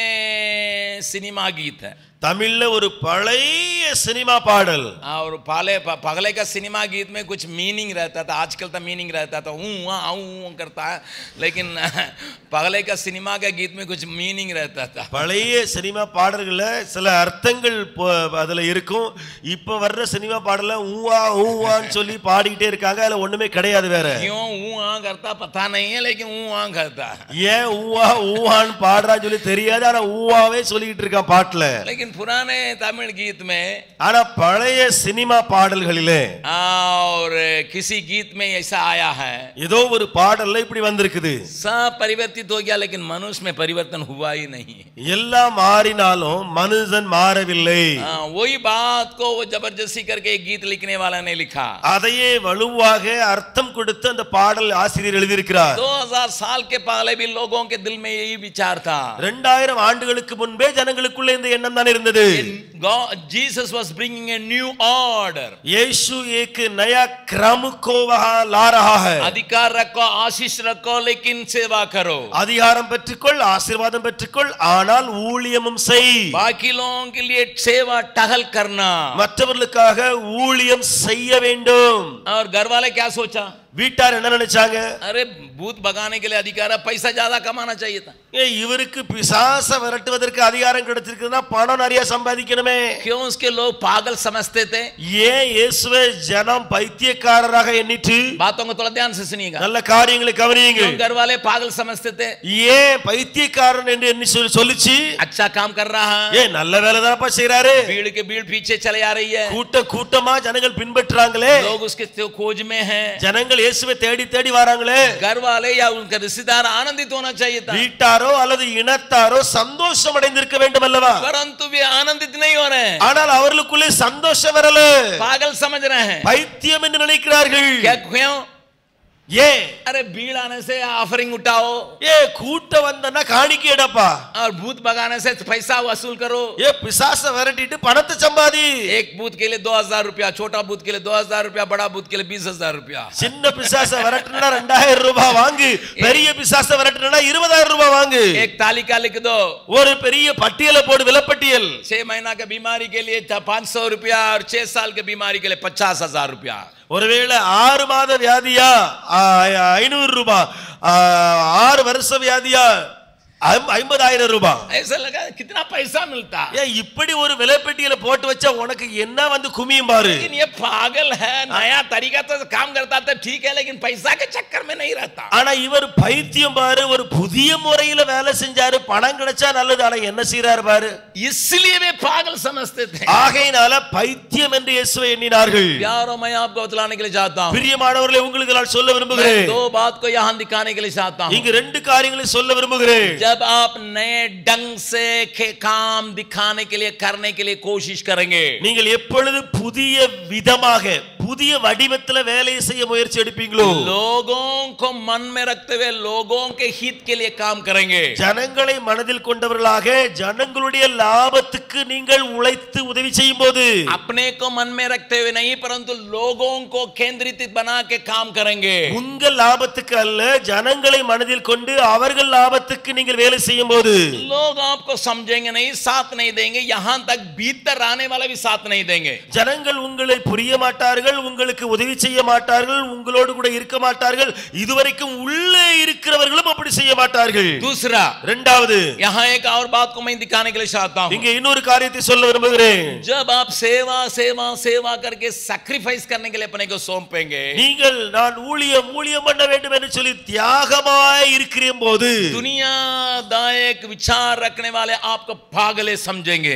[SPEAKER 1] सिनेमा गीत है,
[SPEAKER 2] தமிழ்ல ஒரு பழைய சினிமா பாடல்.
[SPEAKER 1] और पहले का सिनेमा गीत में कुछ मीनिंग रहता था, आजकल तो मीनिंग रहता था करता है, लेकिन पहले का सिनेमा का गीत में कुछ मीनिंग रहता था.
[SPEAKER 2] பழைய சினிமா பாடல்கள்ல சில அர்த்தங்கள் அதுல இருக்கும். இப்ப வர்ற சினிமா பாடல்ல ஊவா ஊவான்னு சொல்லி பாடிக்கிட்டே இருக்காங்க, அதுல ஒண்ணுமே கிடையாது. வேற
[SPEAKER 1] क्यों करता पता नहीं है, लेकिन करता है.
[SPEAKER 2] ஏன் ஊவா ஊவான்னு பாடுறான்னு சொல்லி தெரியாது, ஆனா ஊவாவே சொல்லிட்டு இருக்கான் பாட்டுல.
[SPEAKER 1] लेकिन पुराने तमिल गीत में,
[SPEAKER 2] ஆனா பழைய சினிமா பாடல்களிலே
[SPEAKER 1] और किसी गीत में ऐसा आया है,
[SPEAKER 2] ஏதோ ஒரு பாடல்ல இப்படி வந்திருக்குது,
[SPEAKER 1] सब परिवर्तित हो गया लेकिन मनुष्य में परिवर्तन हुआ ही नहीं.
[SPEAKER 2] எல்லாம் மாறினாலும் மனுஷன் மாறவில்லை.
[SPEAKER 1] वही बात को वो जबरदस्ती करके एक गीत लिखने वाला ने लिखा,
[SPEAKER 2] அதையே வலுவாக அர்த்தம் கொடுத்து அந்த பாடல் ஆசிரியர் எழுதியிருக்கிறார்.
[SPEAKER 1] 2000 साल के पहले भी लोगों के दिल में यही विचार था.
[SPEAKER 2] 2000 ஆண்டுகளுக்கு முன்பே ஜனங்களுக்குள்ள இந்த எண்ணம் தான் இருந்தது.
[SPEAKER 1] Jesus was bringing a new order.
[SPEAKER 2] यीशु एक नया क्रम को वहां ला रहा है.
[SPEAKER 1] अधिकार रखो, आशीष रखो, लेकिन सेवा करो.
[SPEAKER 2] அதிகாரம் பெற்றுக்கொள், ஆசீர்வாதம் பெற்றுக்கொள், ஆனால் ஊழியமும் செய்.
[SPEAKER 1] बाकी लोगों के लिए सेवा टहल करना,
[SPEAKER 2] மற்றவர்களுக்காக ஊழியம் செய்ய வேண்டும்.
[SPEAKER 1] और घर वाले क्या सोचा?
[SPEAKER 2] வீட்டார் என்ன நினைச்சாங்க?
[SPEAKER 1] अरे भूत भगाने के लिए अधिकार है, पैसा ज्यादा कमाना चाहिए था.
[SPEAKER 2] இவருக்கு பிசாச விரட்டுவதற்கு அதிகாரம் கிடைச்சிருக்குன்னா பணம் நிறைய சம்பாதிக்கணுமே.
[SPEAKER 1] क्यों उसके लोग पागल समझते थे?
[SPEAKER 2] ஏன் இயேசுவை ஜனம் பைத்தியக்காரராக எண்ணிட்டு?
[SPEAKER 1] बातों को थोड़ा ध्यान से सुनिएगा,
[SPEAKER 2] நல்ல காரியங்களை கவனியுங்க.
[SPEAKER 1] क्यों घर वाले पागल समझते थे?
[SPEAKER 2] ஏன் பைத்தியக்காரன் என்று எண்ணி சொல்லிச்சு?
[SPEAKER 1] अच्छा काम कर रहा है,
[SPEAKER 2] ஏன் நல்ல வேலை தான்ப்பா செய்றாரு.
[SPEAKER 1] भीड़ के भीड़ पीछे चले आ रही है,
[SPEAKER 2] கூட்டமா ஜனங்கள் பின்பற்றுறாங்களே,
[SPEAKER 1] लोग उसके खोज में हैं,
[SPEAKER 2] ஜனங்கள் இயேசுவை தேடி தேடி வராங்களே.
[SPEAKER 1] घर वाले या उनका रिश्तेदार आनंदित होना चाहिए था,
[SPEAKER 2] வீட்டாரோ அல்லது இனத்தாரோ சந்தோஷம் அடைந்திருக்க வேண்டும் அல்லவா?
[SPEAKER 1] परंतु वे आनंदित नहीं हो रहे हैं.
[SPEAKER 2] ஆனால் அவர்களுக்குள்ளே சந்தோஷம் வரல,
[SPEAKER 1] पागल समझ रहे हैं.
[SPEAKER 2] பைத்தியம் என்று நினைக்கிறார்கள்.
[SPEAKER 1] क्या क्यों?
[SPEAKER 2] ये
[SPEAKER 1] अरे भीड़ आने से ऑफरिंग उठाओ,
[SPEAKER 2] ये கூட்ட வந்தனா காணிக்கை எடுப்பா,
[SPEAKER 1] और भूत भगाने से पैसा वसूल करो,
[SPEAKER 2] ये பிசாச விரட்டிட்டு பணத்தை சம்பாதி.
[SPEAKER 1] एक भूत के लिए 2000 रुपया, छोटा भूत के लिए 2000 रुपया, बड़ा भूत के लिए 20000 रुपया.
[SPEAKER 2] சின்ன பிசாச விரட்டினா 2000 ரூபாய் வாங்கு, பெரிய பிசாச விரட்டினா 20000 ரூபாய் வாங்கு.
[SPEAKER 1] एक तालिका लिख दो,
[SPEAKER 2] ஒரு பெரிய பட்டியலை போடு, விலைப்பட்டியல்.
[SPEAKER 1] 6 महीना के बीमारी के लिए 500 रुपया और 6 साल के बीमारी के लिए 50000 रुपया.
[SPEAKER 2] ஒருவேளை 6 மாத வியாதியா 500 ரூபாய், 6 வருஷ வியாதியா 50000 ரூபாய்.
[SPEAKER 1] ऐसा लगा कितना पैसा मिलता.
[SPEAKER 2] ஏ இப்படி ஒரு விலைப்பட்டியல போட்டு வச்சா உனக்கு என்ன வந்து குமியும் பாரு.
[SPEAKER 1] लेकिन ये पागल है, नया तरीका तो काम करता था ठीक है, लेकिन पैसा के चक्कर में नहीं रहता.
[SPEAKER 2] ஆனா இவர் பைத்தியம் பாரு, ஒரு புதிய முறையில வேலை செஞ்சாரு, பணம் கிடைச்சா நல்லது, ஆனா என்ன செய்றாரு பாரு.
[SPEAKER 1] इसलिए वे पागल समझते थे.
[SPEAKER 2] ஆகையினால பைத்தியம் என்று இயேசுவை எண்ணினார்கள்.
[SPEAKER 1] प्यारो मैं आपको बतलाने के लिए चाहता हूं,
[SPEAKER 2] பிரியமானவர்களே, உங்களுக்கு நான் சொல்ல விரும்புகிறேன்.
[SPEAKER 1] दो बात को यहां दिखाने के लिए चाहता हूं.
[SPEAKER 2] இங்க ரெண்டு காரியங்களை சொல்ல விரும்புகிறேன்.
[SPEAKER 1] जब आप नए ढंग से काम दिखाने के लिए करने के लिए कोशिश करेंगे,
[SPEAKER 2] நீங்கள் எப்பொழுது புதிய விதமாக புதிய வடிவத்தில் வேலை செய்ய முயற்சி எடுப்பீங்களோ,
[SPEAKER 1] लोगों को मन में रखते हुए लोगों के हित के लिए काम करेंगे,
[SPEAKER 2] ஜனங்களை மனதில் கொண்டவர்களாக ஜனங்களுடைய லாபத்துக்கு நீங்கள் உழைத்து உதவி செய்யும்போது,
[SPEAKER 1] अपने को मन में रखते हुए नहीं परंतु लोगों को केंद्रित बना के काम करेंगे,
[SPEAKER 2] உங்கள் லாபத்துக்கு அல்ல ஜனங்களை மனதில் கொண்டு அவர்கள் லாபத்துக்கு நீங்கள் வேலை செய்யும்போது,
[SPEAKER 1] लोग आपको समझेंगे नहीं, साथ नहीं देंगे, यहां तक भीतर आने वाले भी साथ नहीं देंगे.
[SPEAKER 2] ஜனங்கள் உங்களை புரிய மாட்டார்கள், உங்களுக்கு உதவி செய்ய மாட்டார்கள், உங்களோடு கூட இருக்க மாட்டார்கள், இதுவரைக்கும் உள்ளே இருக்கிறவர்களும் அப்படி செய்ய மாட்டார்கள்.
[SPEAKER 1] दूसरा,
[SPEAKER 2] இரண்டாவது,
[SPEAKER 1] यहां एक और बात को मैं दिखाने के लिए चाहता हूं.
[SPEAKER 2] இங்கே இன்னொரு காரியத்தை சொல்ல விரும்புகிறேன்.
[SPEAKER 1] जब आप सेवा सेवा सेवा करके सैक्रिफाइस करने के लिए अपने को सौंपेंगे,
[SPEAKER 2] நீங்கள் நான் ஊழியம் ஊழியம் பண்ண வேண்டும் என்று சொல்லி தியாகமாய் இருக்கிற போது,
[SPEAKER 1] दुनियादायक विचार रखने वाले आपको पागले समझेंगे.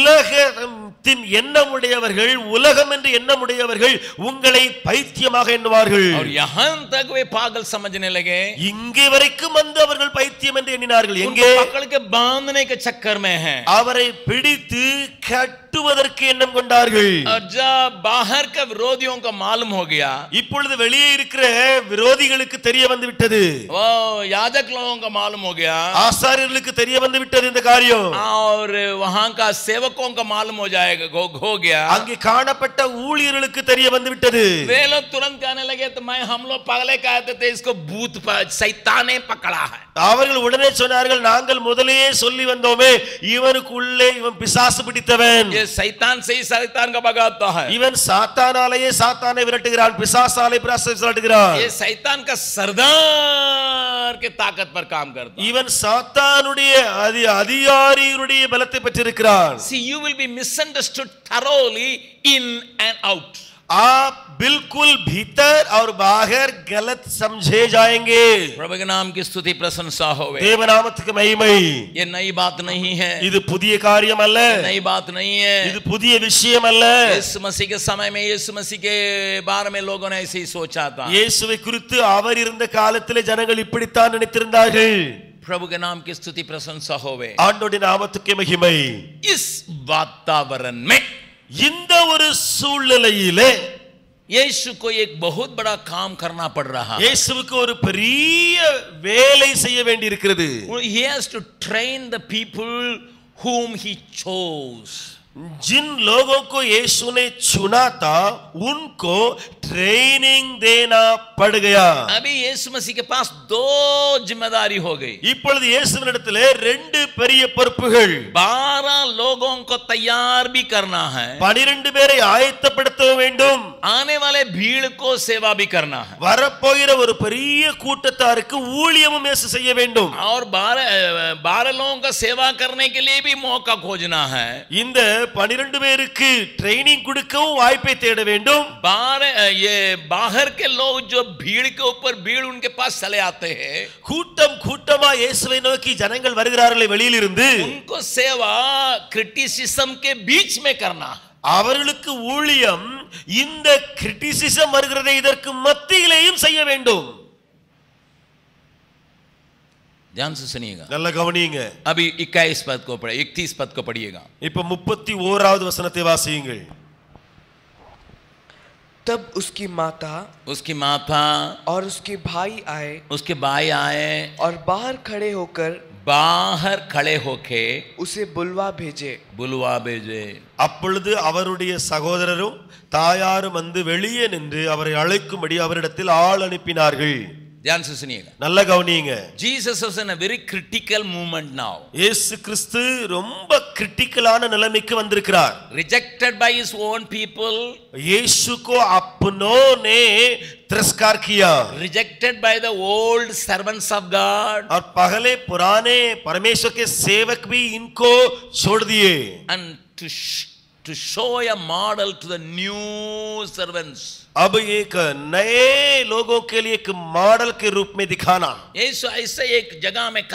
[SPEAKER 2] உலகத்தின் எண்ணமுடையவர்கள், உலகம் என்று எண்ணமுடையவர்கள் உங்களை பைத்தியமாக எண்ணுவார்கள்.
[SPEAKER 1] और यहां तक वे पागल समझने लगे,
[SPEAKER 2] இங்கே வரைக்கும் வந்து அவர்கள் பைத்தியம் என்று எண்ணினார்கள். எங்கே?
[SPEAKER 1] पकड़ के बांधने के चक्कर में हैं.
[SPEAKER 2] அவரை பிடித்து கட்டுவதற்கு எண்ணம் கொண்டார்கள்.
[SPEAKER 1] और जब बाहर के विरोधियों को मालूम हो गया,
[SPEAKER 2] இப்பொழுது வெளியே இருக்கிற விரோதிகளுக்கு தெரிய வந்து விட்டது,
[SPEAKER 1] वो याजक लोगों को मालूम हो गया,
[SPEAKER 2] ஆசாரியர்களுக்கு தெரிய வந்து விட்டது இந்த காரியம்.
[SPEAKER 1] और वहां का सेवकों को मालूम हो जाएगा, हो गया.
[SPEAKER 2] அங்கே காணப்பட்ட ஊழியர்களுக்கு தெரிய வந்து விட்டது.
[SPEAKER 1] वे लोग तुरंत कहने लगे, तो हम लोग पगले कहते थे, इसको भूत शैतान ने पकड़ा है.
[SPEAKER 2] அவர்கள் உடனே சொன்னார்கள், நாங்கள் முதலையே சொல்லி வந்தோமே, இவனுக்குள்ளே இவன் பிசாசு பிடித்தவன்,
[SPEAKER 1] ये शैतान से ही शैतान का भगाता है,
[SPEAKER 2] இவன் சாத்தானாலேயே சாத்தானை விரட்டுகிறான், பிசாசாலே பிசாசை விரட்டுகிறான்,
[SPEAKER 1] ये शैतान का सरदार के ताकत पर काम करता है.
[SPEAKER 2] இவன் சாத்தானுடைய அதிகாரியுடைய பலத்தை பெற்றிருக்கிறான்.
[SPEAKER 1] See, you will be misunderstood thoroughly in and out.
[SPEAKER 2] आप बिल्कुल भीतर और बाहर गलत समझे जाएंगे.
[SPEAKER 1] प्रभु के नाम की स्तुति प्रशंसा होवे.
[SPEAKER 2] தேவநாமத்துக்கு மகிமை.
[SPEAKER 1] ये नई बात नहीं है,
[SPEAKER 2] இது புதிய காரியம் அல்ல,
[SPEAKER 1] नई बात नहीं है.
[SPEAKER 2] இது புதிய விஷயம் அல்ல.
[SPEAKER 1] यीशु मसीह के समय में यीशु मसीह के बारे में लोगों ने ऐसे ही सोचा था.
[SPEAKER 2] இயேசுவை குறித்து அவர் இருந்த காலத்திலே ஜனங்கள் இப்படித்தான் நினைத்திருந்தார்கள்.
[SPEAKER 1] प्रभु के नाम की स्तुति प्रशंसा होवे.
[SPEAKER 2] ஆண்டவருடைய நாமத்துக்கு மகிமை.
[SPEAKER 1] इस वातावरण में,
[SPEAKER 2] இந்த ஒரு சூழ்நிலையிலே
[SPEAKER 1] यीशु को एक बहुत बड़ा काम करना पड़ रहा.
[SPEAKER 2] இயேசுவுக்கு ஒரு பெரிய வேலை செய்ய வேண்டி இருக்கிறது.
[SPEAKER 1] He has to train the people whom he chose.
[SPEAKER 2] जिन लोगों को यीशु ने चुना था उनको ट्रेनिंग देना पड़ गया.
[SPEAKER 1] अभी यीशु मसीह के पास दो जिम्मेदारी हो गई.
[SPEAKER 2] இப்பொழுது இயேசுவினிடத்திலே ரெண்டு பெரிய பொறுப்புகள்.
[SPEAKER 1] 12 लोगों को तैयार भी करना है,
[SPEAKER 2] 12 பேரை ஆயத்தப்படுத்த வேண்டும்,
[SPEAKER 1] आने वाले भीड़ को सेवा भी करना है,
[SPEAKER 2] வரப்போகிற ஒரு பெரிய கூட்டத்தாருக்கு ஊழியமும் இயேசு செய்ய வேண்டும்.
[SPEAKER 1] और 12 लोगों का सेवा करने के लिए भी मौका खोजना है.
[SPEAKER 2] இந்த 12 பேருக்கு ட்ரைனிங் கொடுக்கவும் வாய்ப்பை தேட வேண்டும்.
[SPEAKER 1] ये बाहर के लोग जो भीड़ के ऊपर भीड़ उनके पास चले आते हैं,
[SPEAKER 2] கூட்டம் கூட்டமா இயேசுவை நோக்கி ஜனங்கள் வருகிறார்களே வெளியிலிருந்து,
[SPEAKER 1] उनको सेवा क्रिटिसिज्म के बीच में करना है.
[SPEAKER 2] அவர்களுக்கு ஊழியம் இந்த கிரிட்டிசிசம் வருகிறதை இதற்கு மத்தியிலேயும் செய்ய வேண்டும்.
[SPEAKER 1] ध्यान से सुनिएगा.
[SPEAKER 2] நல்ல கவனியுங்க.
[SPEAKER 1] अभी 21 पद को पढ़े, 31 पद को पढ़िएगा.
[SPEAKER 2] இப்ப 31வது வசனத்தை வாசியுங்கள்.
[SPEAKER 3] तब उसकी माता और उसके भाई आए और बाहर खड़े होके उसे बुलवा भेजे
[SPEAKER 2] அப்பொழுது அவருடைய சகோதரரும் தாயாரும் வந்து வெளியே நின்று அவரை அழைக்கும்படி அவரிடத்தில் ஆள் அனுப்பினார்கள்.
[SPEAKER 1] ध्यान से सुनिएगा,
[SPEAKER 2] நல்ல கவனியுங்க.
[SPEAKER 1] Jesus was in a very critical moment now.
[SPEAKER 2] இயேசு கிறிஸ்து ரொம்ப கிரிட்டிக்கலான நிலைமைக்கு வந்திருக்கிறார்.
[SPEAKER 1] Rejected by his own people.
[SPEAKER 2] यीशु को अपनों ने तिरस्कार किया.
[SPEAKER 1] Rejected by the old servants of God.
[SPEAKER 2] और पहले पुराने परमेश्वर के सेवक भी इनको छोड़ दिए.
[SPEAKER 1] And to show a model to the new servants.
[SPEAKER 2] अब एक नए लोगों के लिए एक मॉडल के रूप में दिखाना.
[SPEAKER 1] यीशु ऐसे एक जगह में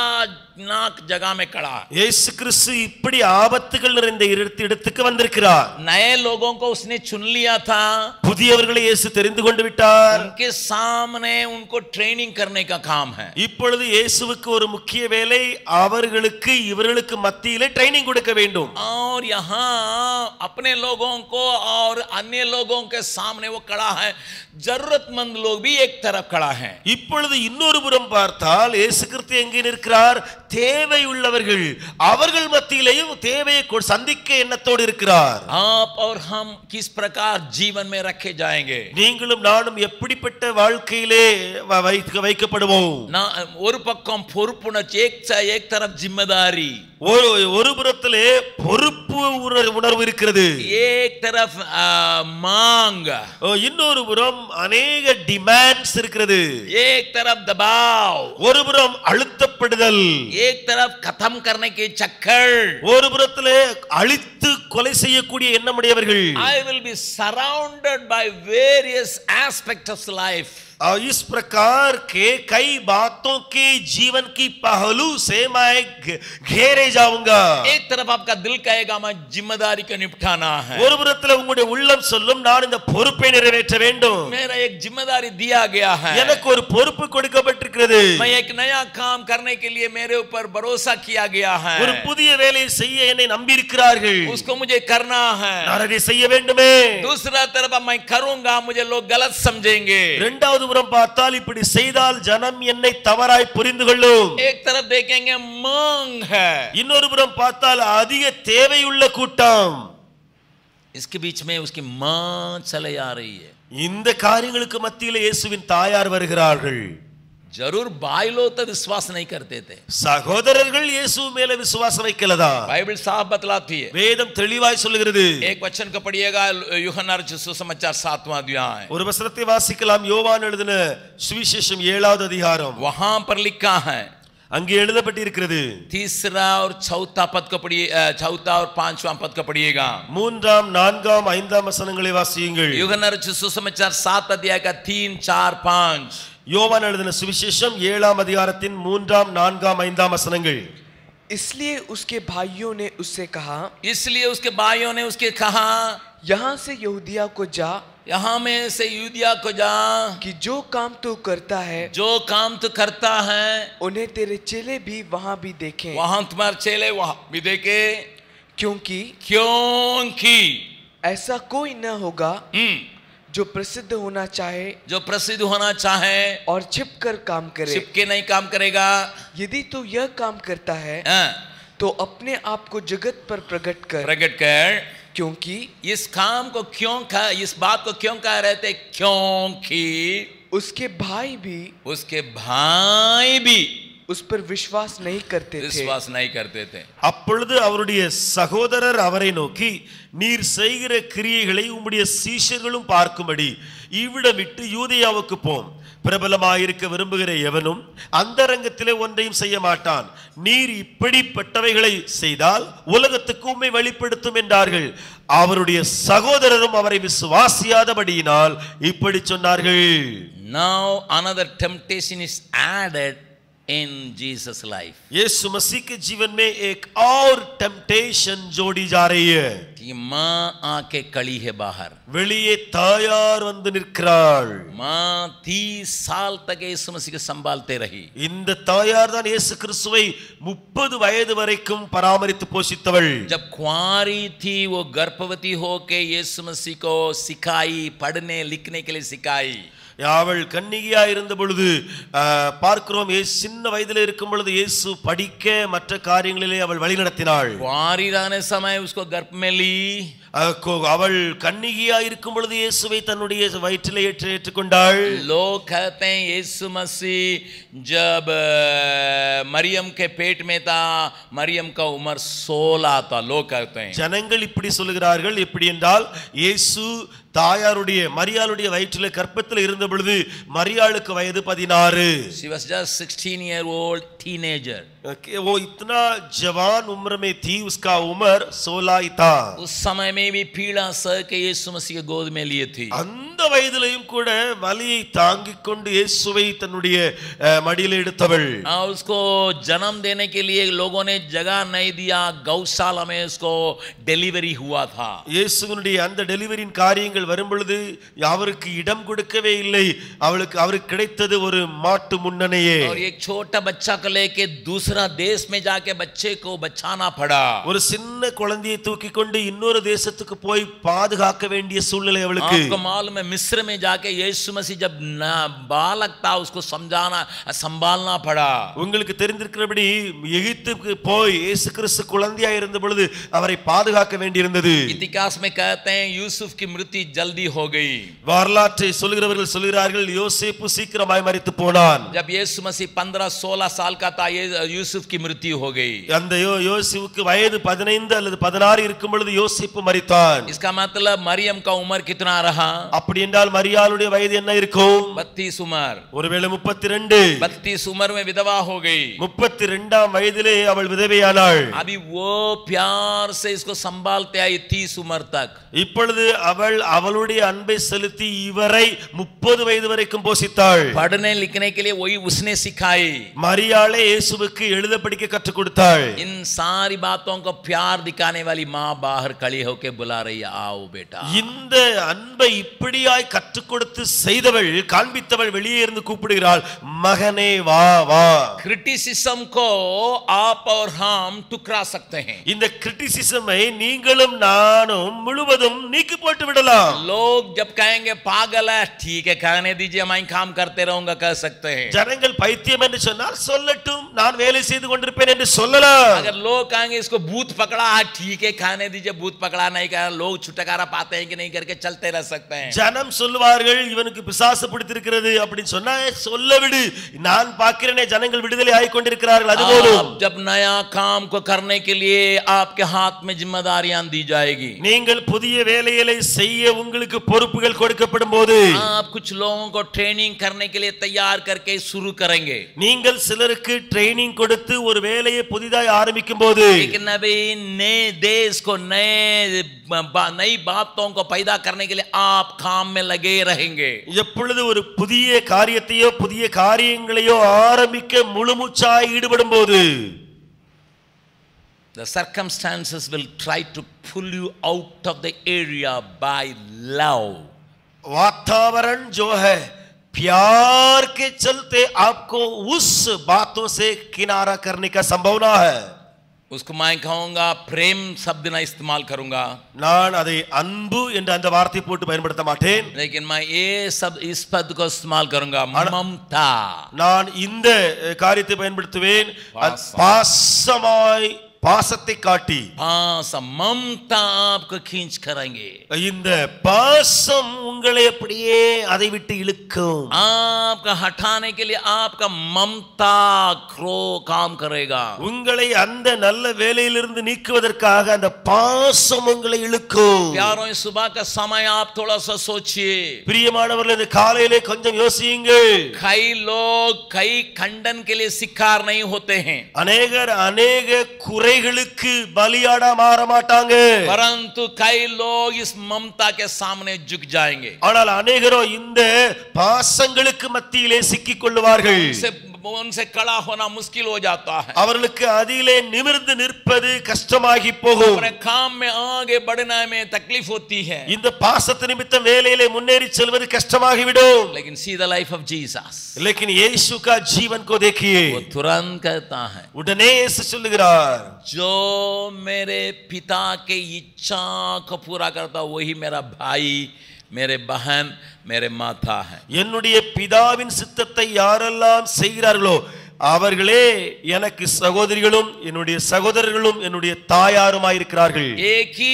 [SPEAKER 1] खतरनाक जगह में खड़ा.
[SPEAKER 2] यीशु क्रिस्තු இப்படி ஆபத்துகள் நிறைந்த இடத்துக்கு வந்திருக்கிறார்.
[SPEAKER 1] नए लोगों को उसने चुन लिया था.
[SPEAKER 2] புதியவர்களை இயேசு தெரிந்து கொண்டு விட்டார்.
[SPEAKER 1] उनके सामने उनको ट्रेनिंग करने का काम है.
[SPEAKER 2] இப்பொழுது இயேசுவுக்கு ஒரு முக்கிய வேலை அவர்களுக்கு இவர்களுக்கு மத்தியிலே ட்ரெய்னிங் கொடுக்க வேண்டும்.
[SPEAKER 1] और यहाँ अपने लोगों को और अन्य लोगों के सामने वो खड़ा है. जरूरतमंद लोग भी एक तरफ खड़ा है.
[SPEAKER 2] இப்பொழுது இன்னொரு புறம் பார்த்தால் இயேசு கிறிஸ்து எங்கே நிற்கிறார்? தேவை உள்ளவர்கள் அவர்கள் மத்தியிலேயும் தேவையை சந்திக்க எண்ணத்தோடு இருக்கிறார்.
[SPEAKER 1] आप और हम किस प्रकार जीवन में रखे जाएंगे?
[SPEAKER 2] நீங்களும் நானும் எப்படிப்பட்ட வாழ்க்கையிலே வைக்கப்படுவோம்?
[SPEAKER 1] ஒரு பக்கம் பொறுப்புணர்ச்சி, एक तरफ जिम्मेदारी,
[SPEAKER 2] ஒரு புறத்திலே பொறுப்பு உணர்வு இருக்கிறது,
[SPEAKER 1] एक तरफ मांग,
[SPEAKER 2] இன்னொரு புறம் अनेक डिमांड्स இருக்கிறது,
[SPEAKER 1] एक तरफ दबाव,
[SPEAKER 2] ஒரு புறம் அழுத்தப்படுதல்,
[SPEAKER 1] एक तरफ खत्म करने के चक्कर,
[SPEAKER 2] ஒரு புறத்திலே அழித்து கொலை செய்யக்கூடிய எண்ணமுடையவர்கள்.
[SPEAKER 1] I will be surrounded by various aspects of life.
[SPEAKER 2] इस प्रकार के कई बातों के जीवन की पहलू से मैं घेरे जाऊंगा.
[SPEAKER 1] एक तरफ आपका दिल कहेगा मैं जिम्मेदारी को निपटाना है.
[SPEAKER 2] ஒரு புறத்தில் உங்களுடைய உள்ளம் சொல்லும் நான் இந்த பொறுப்பை நிறைவேற்ற வேண்டும்.
[SPEAKER 1] मेरा एक जिम्मेदारी दिया गया है.
[SPEAKER 2] எனக்கு ஒரு பொறுப்பு கொடுக்கப்பட்டிருக்கிறது.
[SPEAKER 1] मैं एक नया काम करने के लिए मेरे ऊपर भरोसा किया गया है.
[SPEAKER 2] ஒரு புதிய வேலையை செய்ய என்னை நம்பி இருக்கிறார்கள்.
[SPEAKER 1] उसको मुझे करना है.
[SPEAKER 2] நான் அதை செய்ய வேண்டுமே.
[SPEAKER 1] दूसरा तरफ मैं करूंगा, मुझे लोग गलत समझेंगे.
[SPEAKER 2] இரண்டாவது புறம் பார்த்தால் இப்படி செய்தால் ஜனம் என்னை தவறாய் புரிந்து கொள்ளும்.
[SPEAKER 1] एक तरफ देखेंगे मांग है,
[SPEAKER 2] இன்னொரு புறம் பார்த்தால் அதிக தேவையுள்ள கூட்டம்.
[SPEAKER 1] इसके बीच में उसकी मां चले आ रही है.
[SPEAKER 2] இந்த காரியங்களுக்கு மத்தியிலே இயேசுவின் தாயார் வருகிறார்கள்.
[SPEAKER 1] जरूर भाई लोग तो विश्वास नहीं करते थे.
[SPEAKER 2] சகோதரர்கள் இயேசு மேல விசுவாசம் வைக்கலதா?
[SPEAKER 1] बाइबल साफ बतलाती है.
[SPEAKER 2] வேதம் தெளிவாய் சொல்லுகிறது.
[SPEAKER 1] एक वचन का पढ़िएगा, यूहन्ना सुसमाचार 7वां अध्याय.
[SPEAKER 2] ஒரு வசனத்தை வாசிக்கலாம். யோவான் எழுதின சுவிசேஷம் 7வது அதிகாரம்.
[SPEAKER 1] वहां पर लिखा है,
[SPEAKER 2] அங்கே எழுதப்பட்டிருக்கிறது.
[SPEAKER 1] तीसरा और चौथा पद को पढ़िए, चौथा और पांचवां पद को पढ़िएगा.
[SPEAKER 2] 3ஆம் 4ஆம் 5ஆம் வசனங்களை வாசியுங்கள்.
[SPEAKER 1] यूहन्ना सुसमाचार 7 अध्याय का 3, 4, 5.
[SPEAKER 2] யோவான் எழுதின சுவிசேஷம் 7ஆம் அதிகாரத்தின் 3ஆம் 4ஆம் 5ஆம் வசனங்கள்.
[SPEAKER 3] इसलिए उसके भाइयों ने उससे कहा,
[SPEAKER 1] इसलिए उसके भाइयों ने उसके कहा,
[SPEAKER 3] यहाँ से यहूदिया को जा,
[SPEAKER 1] यहाँ में से यूदिया को जा,
[SPEAKER 3] कि जो काम तू करता है,
[SPEAKER 1] जो काम तू करता है
[SPEAKER 3] उन्हें तेरे चेले भी वहां भी देखें.
[SPEAKER 1] वहां तुम्हारे चेले वहां भी देखे.
[SPEAKER 3] क्योंकि ऐसा कोई न होगा जो प्रसिद्ध होना चाहे और छिपकर काम करे.
[SPEAKER 1] छिपके नहीं काम करेगा.
[SPEAKER 3] यदि तू यह काम करता है तो अपने आप को जगत पर प्रकट कर. क्योंकि
[SPEAKER 1] इस काम को इस बात को क्यों कह रहे थे? क्योंकि
[SPEAKER 3] उसके भाई भी उस पर विश्वास नहीं करते थे.
[SPEAKER 2] அப்பொழுது அவருடைய சகோதரர் அவரை நோக்கி, நீர் செய்கிற கிரியைகளை உம்முடைய சீஷர்களும் பார்க்கும்படி இவ்விடம் விட்டு யூதேயாவுக்கு போம். பிரபலமாயிருக்க விரும்புகிற எவனும் அந்தரங்கத்திலே ஒன்றையும் செய்ய மாட்டான். நீர் இப்படிப்பட்டவைகளை செய்தால் உலகத்துக்கு உம்மை வெளிப்படுத்தும் என்றார்கள். அவருடைய சகோதரரும் அவரை விசுவாசியாதபடியினால் இப்படி சொன்னார்கள்.
[SPEAKER 1] Now another temptation is added in Jesus' life.
[SPEAKER 2] यीशु मसीह के जीवन में एक और टेम्पटेशन जोड़ी जा रही है
[SPEAKER 1] कि माँ आके खड़ी है बाहर.
[SPEAKER 2] வெளியே தாயார் வந்து நிற்கிறாள்.
[SPEAKER 1] माँ 30 साल तक यीशु मसीह को संभालते रही.
[SPEAKER 2] இந்த தாயார் தான் இயேசு கிறிஸ்துவை 30 வயது வரைக்கும் பராமரித்து போஷித்தவள்.
[SPEAKER 1] जब कुंवारी थी वो गर्भवती होके यीशु मसीह को सिखाई, पढ़ने लिखने के लिए सिखाई.
[SPEAKER 2] அவள் கன்னிகையா இருந்த பொழுது பார்க்கிறோம், சின்ன வயதில் இருக்கும் பொழுது இயேசு படிக்க மற்ற காரியங்களிலே அவள் வழி நடத்தினாள்.
[SPEAKER 1] कुंवारी रहने समय उसको गर्भ में ली.
[SPEAKER 2] அவள் கன்னிகையா இருக்கும் பொழுது இயேசுவை தன்னுடைய வயிற்றிலே ஏற்றுக்கொண்டாள்.
[SPEAKER 1] लोग कहते हैं यीशु मसीह जब मरियम के पेट में था, मरियम का उम्र 16 था. लोग कहते हैं.
[SPEAKER 2] ஜனங்கள் இப்படி சொல்லுகிறார்கள். எப்படி என்றால் இயேசு தாயாருடைய மரியாளுடைய வயிற்றிலே கர்ப்பத்தில் இருந்த பொழுது மரியாளுக்கு வயது 16.
[SPEAKER 1] She was just 16-year-old teenager.
[SPEAKER 2] वो इतना जवान उम्र में थी, उसका उम्र 16 ही था.
[SPEAKER 1] उस समय में भी पीड़ा सह के यीशु मसीह के गोद में लिए थी.
[SPEAKER 2] அந்த வயதிலேயும் கூட வலியை தாங்கிக் கொண்டு இயேசுவை தன்னுடைய மடியில் எடுத்தவள்.
[SPEAKER 1] उसको जन्म देने के लिए लोगों ने जगह नहीं दिया. गौशाला में उसको डिलीवरी हुआ था.
[SPEAKER 2] இயேசுவினுடைய அந்த டெலிவரியின் காரியங்கள் வரும் பொழுது அவருக்கு இடம் கொடுக்கவே இல்லை. அவருக்கு கிடைத்தது ஒரு மாட்டு முன்னணையே.
[SPEAKER 1] और एक छोटा बच्चा को लेके दूसरा देश में जाके बच्चे को बचाना पड़ा.
[SPEAKER 2] ஒரு சின்ன குழந்தையை தூக்கி கொண்டு இன்னொரு தேசத்துக்கு போய் பாதுகாக்க வேண்டிய சூழ்நிலை அவளுக்கு.
[SPEAKER 1] आपको मालूम है मिस्र में जाके यीशु मसीह जब बालक था उसको समझाना संभालना पड़ा.
[SPEAKER 2] உங்களுக்கு தெரிந்திருக்கிறபடி எகிப்துக்கு போய் இயேசு கிறிஸ்து குழந்தையா இருந்த பொழுது அவரை பாதுகாக்க வேண்டியிருந்தது.
[SPEAKER 1] इतिहास में कहते हैं यूसुफ की मृत्यु जल्दी हो गई.
[SPEAKER 2] வரலாற்றை சொல்கிறவர்கள் சொல்கிறார்கள் யோசேப்பு சீக்கிரமாய் மரித்து போனான்.
[SPEAKER 1] जब यीशु मसीह 15-16 साल का था यूसुफ की मृत्यु हो गई.
[SPEAKER 2] அந்த யோசேப்புக்கு வயது 15 அல்லது 16 இருக்கும் பொழுது யோசேப்பு மரித்தான்.
[SPEAKER 1] इसका मतलब मरियम का उम्र कितना रहा?
[SPEAKER 2] அப்படி என்றால் மரியாளுடைய வயது என்ன இருக்கும்?
[SPEAKER 1] 32 उम्र.
[SPEAKER 2] ஒருவேளை 32.
[SPEAKER 1] 32 उम्र में विधवा हो गई.
[SPEAKER 2] 32ஆம் வயதிலே அவள் விதவையானாள்.
[SPEAKER 1] अभी वो प्यार से इसको संभालते आई 30 उम्र तक.
[SPEAKER 2] இப்பொழுது அவளுடைய அன்பை செலுத்தி இவரை 30 வயது வரைக்கும் போஷித்தாள்.
[SPEAKER 1] पढ़ने लिखने के लिए वही उसने सिखाई.
[SPEAKER 2] மரியாளே இயேசுவுக்கு எழுத படிக்க கற்றுக் கொடுத்தாள்.
[SPEAKER 1] इन सारी बातों को प्यार दिखाने वाली माँ बाहर खड़ी होकर बुला रही है, आओ बेटा.
[SPEAKER 2] இந்த அன்பை இப்படியாய் கற்றுக் கொடுத்து செய்தவள் காண்பித்தவள் வெளியே இருந்து கூப்பிடுகிறாள், மகனே வா வா.
[SPEAKER 1] क्रिटिसिज्म को आप और हम टुकरा सकते हैं.
[SPEAKER 2] இந்த கிரிட்டிசிசமை நீங்களும் நானும் முழுவதும் நீக்கி போட்டு விடலாம்.
[SPEAKER 1] लोग जब कहेंगे पागल है, ठीक है कहने दीजिए, मैं काम करते रहूंगा, कह सकते हैं.
[SPEAKER 2] ஜனங்கள் பைத்தியம் என்று சொன்னால் சொல்லட்டும், நான் வேலை செய்து கொண்டிருப்பேன் என்று சொல்லலாம்.
[SPEAKER 1] अगर लोग कहेंगे इसको भूत पकड़ा है, ठीक है कहने दीजिए, भूत पकड़ा नहीं कर, लोग छुटकारा पाते हैं कि नहीं करके चलते रह सकते हैं.
[SPEAKER 2] ஜனம் சொல்வார்கள் இவனுக்கு பிசாசு பிடித்திருக்கிறது அப்படின்னு சொன்னா சொல்ல விடு, நான் பார்க்கிறேனே ஜனங்கள் விடுதலை ஆகிக் கொண்டிருக்கிறார்கள். அதுபோலும்
[SPEAKER 1] जब नया काम को करने के लिए आपके हाथ में जिम्मेदारियां दी जाएगी,
[SPEAKER 2] நீங்கள் புதிய வேலைகளை செய்ய உங்களுக்கு பொறுப்புகள் கொடுக்கப்படும் போது
[SPEAKER 1] आप कुछ लोगों को ट्रेनिंग करने के लिए तैयार करके शुरू करेंगे.
[SPEAKER 2] நீங்கள் சிலருக்கு ட்ரைனிங் கொடுத்து ஒரு வேலையை புதிதாய் ஆரம்பிக்கும் போது
[SPEAKER 1] एक नए देश को नई बातों को पैदा करने के लिए आप काम में लगे रहेंगे.
[SPEAKER 2] எப்பொழுது ஒரு புதிய காரியத்தையோ புதிய காரியங்களையோ ஆரம்பிக்க முழுமூச்சாய் ஈடுபடும் போது
[SPEAKER 1] the circumstances will try to pull you out of the area by love.
[SPEAKER 2] वातावरण जो है प्यार के चलते आपको उस बातों से किनारा करने का संभावना है.
[SPEAKER 1] उसको मैं कहूंगा प्रेम शब्द ना इस्तेमाल करूंगा,
[SPEAKER 2] நான் அதை அன்பு என்ற அந்த வார்த்தை போட்டு பயன்படுத்த மாட்டேன்.
[SPEAKER 1] लेकिन मैं ये सब इस पद को इस्तेमाल करूंगा, ममता.
[SPEAKER 2] நான் இந்த காரியத்தை பயன்படுத்துவேன், பாசமாய் பாசத்தை காட்டி.
[SPEAKER 1] பாசம் ममता आपको खींच करेंगे.
[SPEAKER 2] இந்த பாசம் உங்களை அப்படியே அதை விட்டு இழுக்கும்.
[SPEAKER 1] आपका हटाने के लिए आपका ममता क्रो काम करेगा.
[SPEAKER 2] உங்களை அந்த நல்ல வேலையிலிருந்து நீக்குவதற்காக அந்த பாசம் உங்களை இழுக்கும்.
[SPEAKER 1] प्यारों इस सुबह का समय आप थोड़ा सा सोचिए.
[SPEAKER 2] பிரியமானவர்களே, இந்த காலையிலே கொஞ்சம் யோசியுங்கள்.
[SPEAKER 1] कई लोग कई खंडन के लिए शिकार नहीं होते हैं,
[SPEAKER 2] அநேகர் அநேக குறைகளுக்கு பலியாடா மாற மாட்டாங்க.
[SPEAKER 1] परंतु कई लोग इस ममता के सामने झुक जाएंगे.
[SPEAKER 2] ஆனால் அநேகரோ இந்த பாசங்களுக்கு மத்தியிலே சிக்கிக் கொள்வார்கள்.
[SPEAKER 1] इससे उनसे खड़ा होना मुश्किल हो जाता है,
[SPEAKER 2] அவர்களுக்கு அதிலே நிமிர்ந்து நிற்பது கஷ்டமாகி போகும்.
[SPEAKER 1] अपने काम में आगे बढ़ने में तकलीफ होती है.
[SPEAKER 2] இந்த பாசத்து நிமித்தம் வேலையிலே முன்னேறி செல்வது கஷ்டமாகிவிடும்.
[SPEAKER 1] लेकिन see the life of Jesus,
[SPEAKER 2] लेकिन यीशु का जीवन को देखिए,
[SPEAKER 1] वो तुरंत कहता है
[SPEAKER 2] உடனே இயேசு சொல்லுகிறார்,
[SPEAKER 1] जो मेरे पिता के इच्छा को पूरा करता वही मेरा भाई, मेरे बहन, मेरे माता है.
[SPEAKER 2] என்னுடைய பிதாவின் சித்தத்தை யாரெல்லாம் செய்கிறார்களோ அவர்களே எனக்கு சகோதரிகளும் என்னுடைய சகோதரர்களும் என்னுடைய தாயாருமாய் இருக்கிறார்கள்.
[SPEAKER 1] एक ही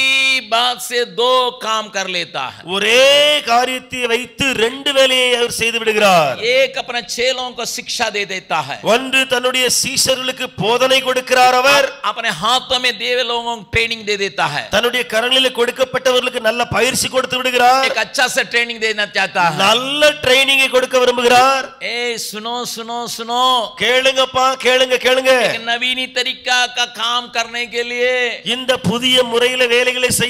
[SPEAKER 1] बात से दो काम कर लेता है.
[SPEAKER 2] ஒரே காரியத்தை வைத்து ரெண்டு வேலையை அவர் செய்து விடுகிறார்.
[SPEAKER 1] एक अपने चेलों को शिक्षा दे देता है,
[SPEAKER 2] ஒன்று தன்னுடைய சீஷர்களுக்கு போதனை கொடுக்கிறார், அவர்
[SPEAKER 1] अपने हाथों में देवे लोगों को ट्रेनिंग दे देता है,
[SPEAKER 2] தன்னுடைய கரங்களிலே கொடுக்கப்பட்டவர்களுக்கு நல்ல பயிற்சி கொடுத்து விடுகிறார்.
[SPEAKER 1] एक अच्छा से ट्रेनिंग देना चाहता है.
[SPEAKER 2] நல்ல ட்ரைனிங்கை கொடுக்க விரும்புகிறார்.
[SPEAKER 1] ए सुनो सुनो सुनो,
[SPEAKER 2] கேளுங்கப்பா, கேளுங்க கேளுங்க,
[SPEAKER 1] एक नवीनी तरीका का काम करने के लिए
[SPEAKER 2] இந்த புதிய முறையில வேலைகளை செய்ய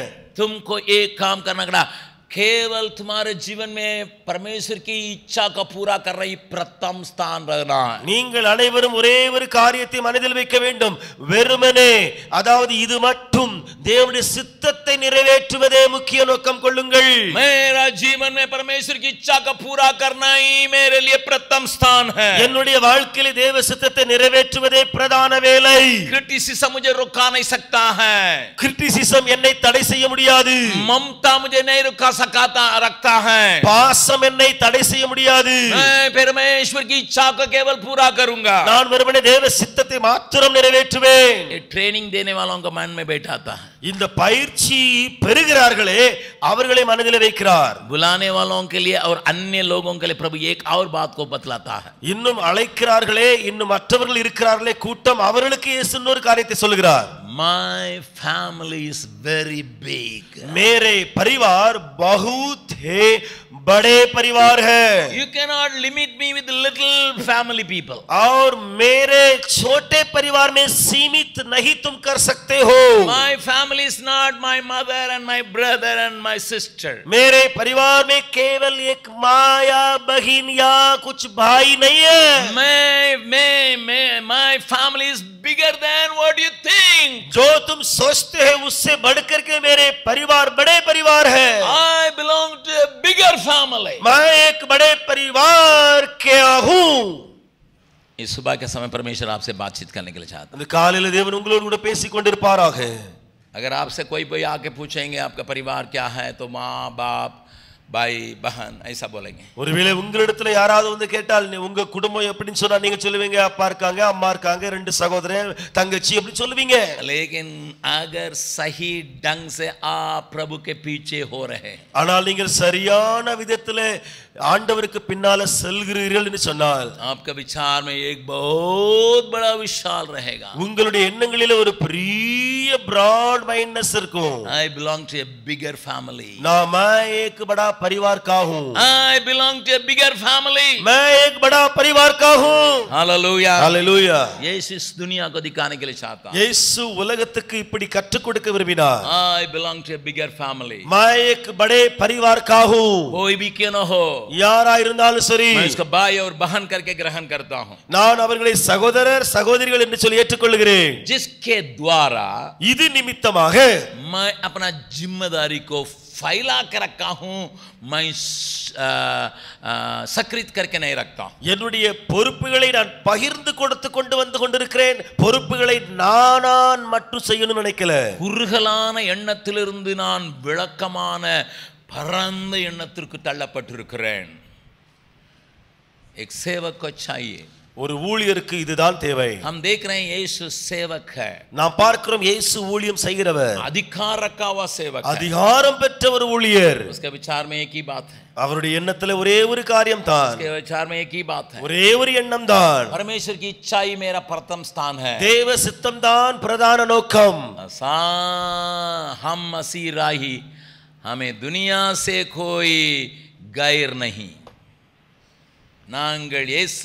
[SPEAKER 1] तुमको एक काम करना पड़ा. केवल तुम्हारे जीवन में परमेश्वर की इच्छा का पूरा कर रही प्रथम स्थान रहना है.
[SPEAKER 2] நீங்கள் அனைவரும் ஒரே ஒரு காரியத்தை மனதில் வைக்க வேண்டும். வெறுமனே, அதாவது இது மட்டும் தேவனுடைய சித்தத்தை நிறைவேற்றுவதே முக்கிய நோக்கம் கொள்ளுங்கள்.
[SPEAKER 1] मेरा जीवन में परमेश्वर की इच्छा का पूरा करना ही मेरे लिए प्रथम स्थान है.
[SPEAKER 2] என்னுடைய வாழ்க்கையிலே தேவ சித்தத்தை நிறைவேற்றுவதே பிரதான வேலை.
[SPEAKER 1] क्रिटिसिज्म मुझे रुका नहीं सकता है,
[SPEAKER 2] கிரிட்டிசிசம் என்னை தடை செய்ய முடியாது.
[SPEAKER 1] ममता मुझे नहीं रुका सकाता रखता है.
[SPEAKER 2] பாசம் என்னை தடை செய்ய முடியாது.
[SPEAKER 1] मैं परमेश्वर की इच्छा को केवल पूरा करूंगा.
[SPEAKER 2] நான் வெறுமனே தேவ சித்தத்தை மாத்திரம் நிறைவேற்றுவேன்.
[SPEAKER 1] ये ट्रेनिंग देने वालों को मन में बैठाता है,
[SPEAKER 2] இந்த பயிற்சி பெறுகிறார்களே அவர்களை மனதில் வைக்கிறார்.
[SPEAKER 1] बुलाने वालों के लिए और अन्य लोगों के लिए प्रभु एक और बात को बतलाता है.
[SPEAKER 2] இன்னும் அழைக்கிறார்களே, இன்னும் மற்றவர்கள் இருக்கிறார்களே கூட்டம், அவர்களுக்கு இயேசு இன்னொரு காரியத்தை சொல்லுகிறார்.
[SPEAKER 1] My family is very big.
[SPEAKER 2] मेरे परिवार बहुत है, बड़े परिवार है.
[SPEAKER 1] You cannot limit me with little family people.
[SPEAKER 2] और मेरे छोटे परिवार में सीमित नहीं तुम कर सकते हो.
[SPEAKER 1] My family is not my mother and my brother and my sister.
[SPEAKER 2] मेरे परिवार में केवल एक माँ या बहन या कुछ भाई नहीं है.
[SPEAKER 1] My family is bigger than what you think.
[SPEAKER 2] जो तुम सोचते हैं उससे बढ़कर के मेरे परिवार बड़े परिवार है.
[SPEAKER 1] I belong to a bigger family.
[SPEAKER 2] मैं एक बड़े परिवार क्या हूँ.
[SPEAKER 1] इस सुबह के समय परमेश्वर आपसे बातचीत करने के लिए चाहता है.
[SPEAKER 2] இந்த காலையில தேவன் உங்களோடு கூட பேசிக் கொண்டிருப்பாராக.
[SPEAKER 1] अगर आपसे कोई आके पूछेंगे आपका परिवार क्या है, तो माँ बाप भाई बहन ऐसा बोलेंगे.
[SPEAKER 2] ஒருவேளை உங்களிடத்துல யாராவது வந்து கேட்டால் உங்க குடும்பம் எப்படின்னு சொன்னா நீங்க சொல்லுவீங்க, அப்பா இருக்காங்க, அம்மா இருக்காங்க, ரெண்டு சகோதரன் தங்கச்சி அப்படி சொல்லுவீங்க.
[SPEAKER 1] लेकिन अगर सही ढंग से आप प्रभु के पीछे हो रहे,
[SPEAKER 2] ஆனால் நீங்கள் சரியான விதத்துல ஆண்டவருக்கு பின்னால செல்கிறீர்கள் என்று சொன்னால்
[SPEAKER 1] आपका विचार में एक बहुत बड़ा विशाल रहेगा.
[SPEAKER 2] உங்களுடைய எண்ணங்களிலே ஒரு பெரிய ब्रॉड माइंडनेस இருக்கும்.
[SPEAKER 1] I belong to a bigger family.
[SPEAKER 2] मैं एक बड़ा परिवार का हूँ.
[SPEAKER 1] I belong to a bigger family.
[SPEAKER 2] मैं एक बड़ा परिवार का हूँ.
[SPEAKER 1] Hallelujah.
[SPEAKER 2] Hallelujah.
[SPEAKER 1] यीशु इस दुनिया को दिखाने के लिए चाहता है.
[SPEAKER 2] இயேசு உலகத்துக்கு இப்படி கற்றுக் கொடுக்க விரும்பினார்.
[SPEAKER 1] I belong to a bigger family.
[SPEAKER 2] मैं एक बड़े परिवार का हूँ.
[SPEAKER 1] कोई भी क्यों न हो,
[SPEAKER 2] யாரா இருந்தாலும் சரி,
[SPEAKER 1] मैं इसको भाई और बहन करके ग्रहण करता हूँ.
[SPEAKER 2] நான் அவர்களை சகோதரர் சகோதரிகள் என்று சொல்லி ஏற்றுக்கொள்கிறேன்.
[SPEAKER 1] जिसके द्वारा
[SPEAKER 2] இது நிமித்தமாக
[SPEAKER 1] मैं अपना जिम्मेदारी को फैला के रखा हूं, मैं सकृत करके नहीं रखता हूं.
[SPEAKER 2] என்னுடைய பொறுப்புகளை நான் பகிர்ந்து கொடுத்து கொண்டு வந்து கொண்டிருக்கிறேன். பொறுப்புகளை நான் மட்டும் செய்யணும்னு நினைக்கல.
[SPEAKER 1] குறுகலான எண்ணத்திலிருந்து நான் விளக்கமான பரந்த எண்ணத்திற்கு தள்ளப்பட்டிருக்கிறேன். एक सेवक को चाहिए.
[SPEAKER 2] ஒரு ஊழியருக்கு இதுதான் தேவை.
[SPEAKER 1] हम देख रहे हैं यीशु सेवक है.
[SPEAKER 2] நாம் பார்க்கிறோம் இயேசு ஊழியம் செய்கிறவர்,
[SPEAKER 1] अधिकार रखा हुआ सेवक है.
[SPEAKER 2] அதிகாரம் பெற்ற ஒரு ஊழியர்.
[SPEAKER 1] उसके विचार में एक ही बात है.
[SPEAKER 2] அவருடைய எண்ணத்துல ஒரே ஒரு காரியம் தான்,
[SPEAKER 1] उसके विचार में एक ही बात है.
[SPEAKER 2] ஒரே ஒரு எண்ணம் தான்.
[SPEAKER 1] परमेश्वर की इच्छा ही मेरा प्रथम स्थान है.
[SPEAKER 2] தேவ சித்தம் தான் பிரதான நோக்கம்.
[SPEAKER 1] हम मसीह राही, हमें दुनिया से कोई गैर नहीं. நாங்கள்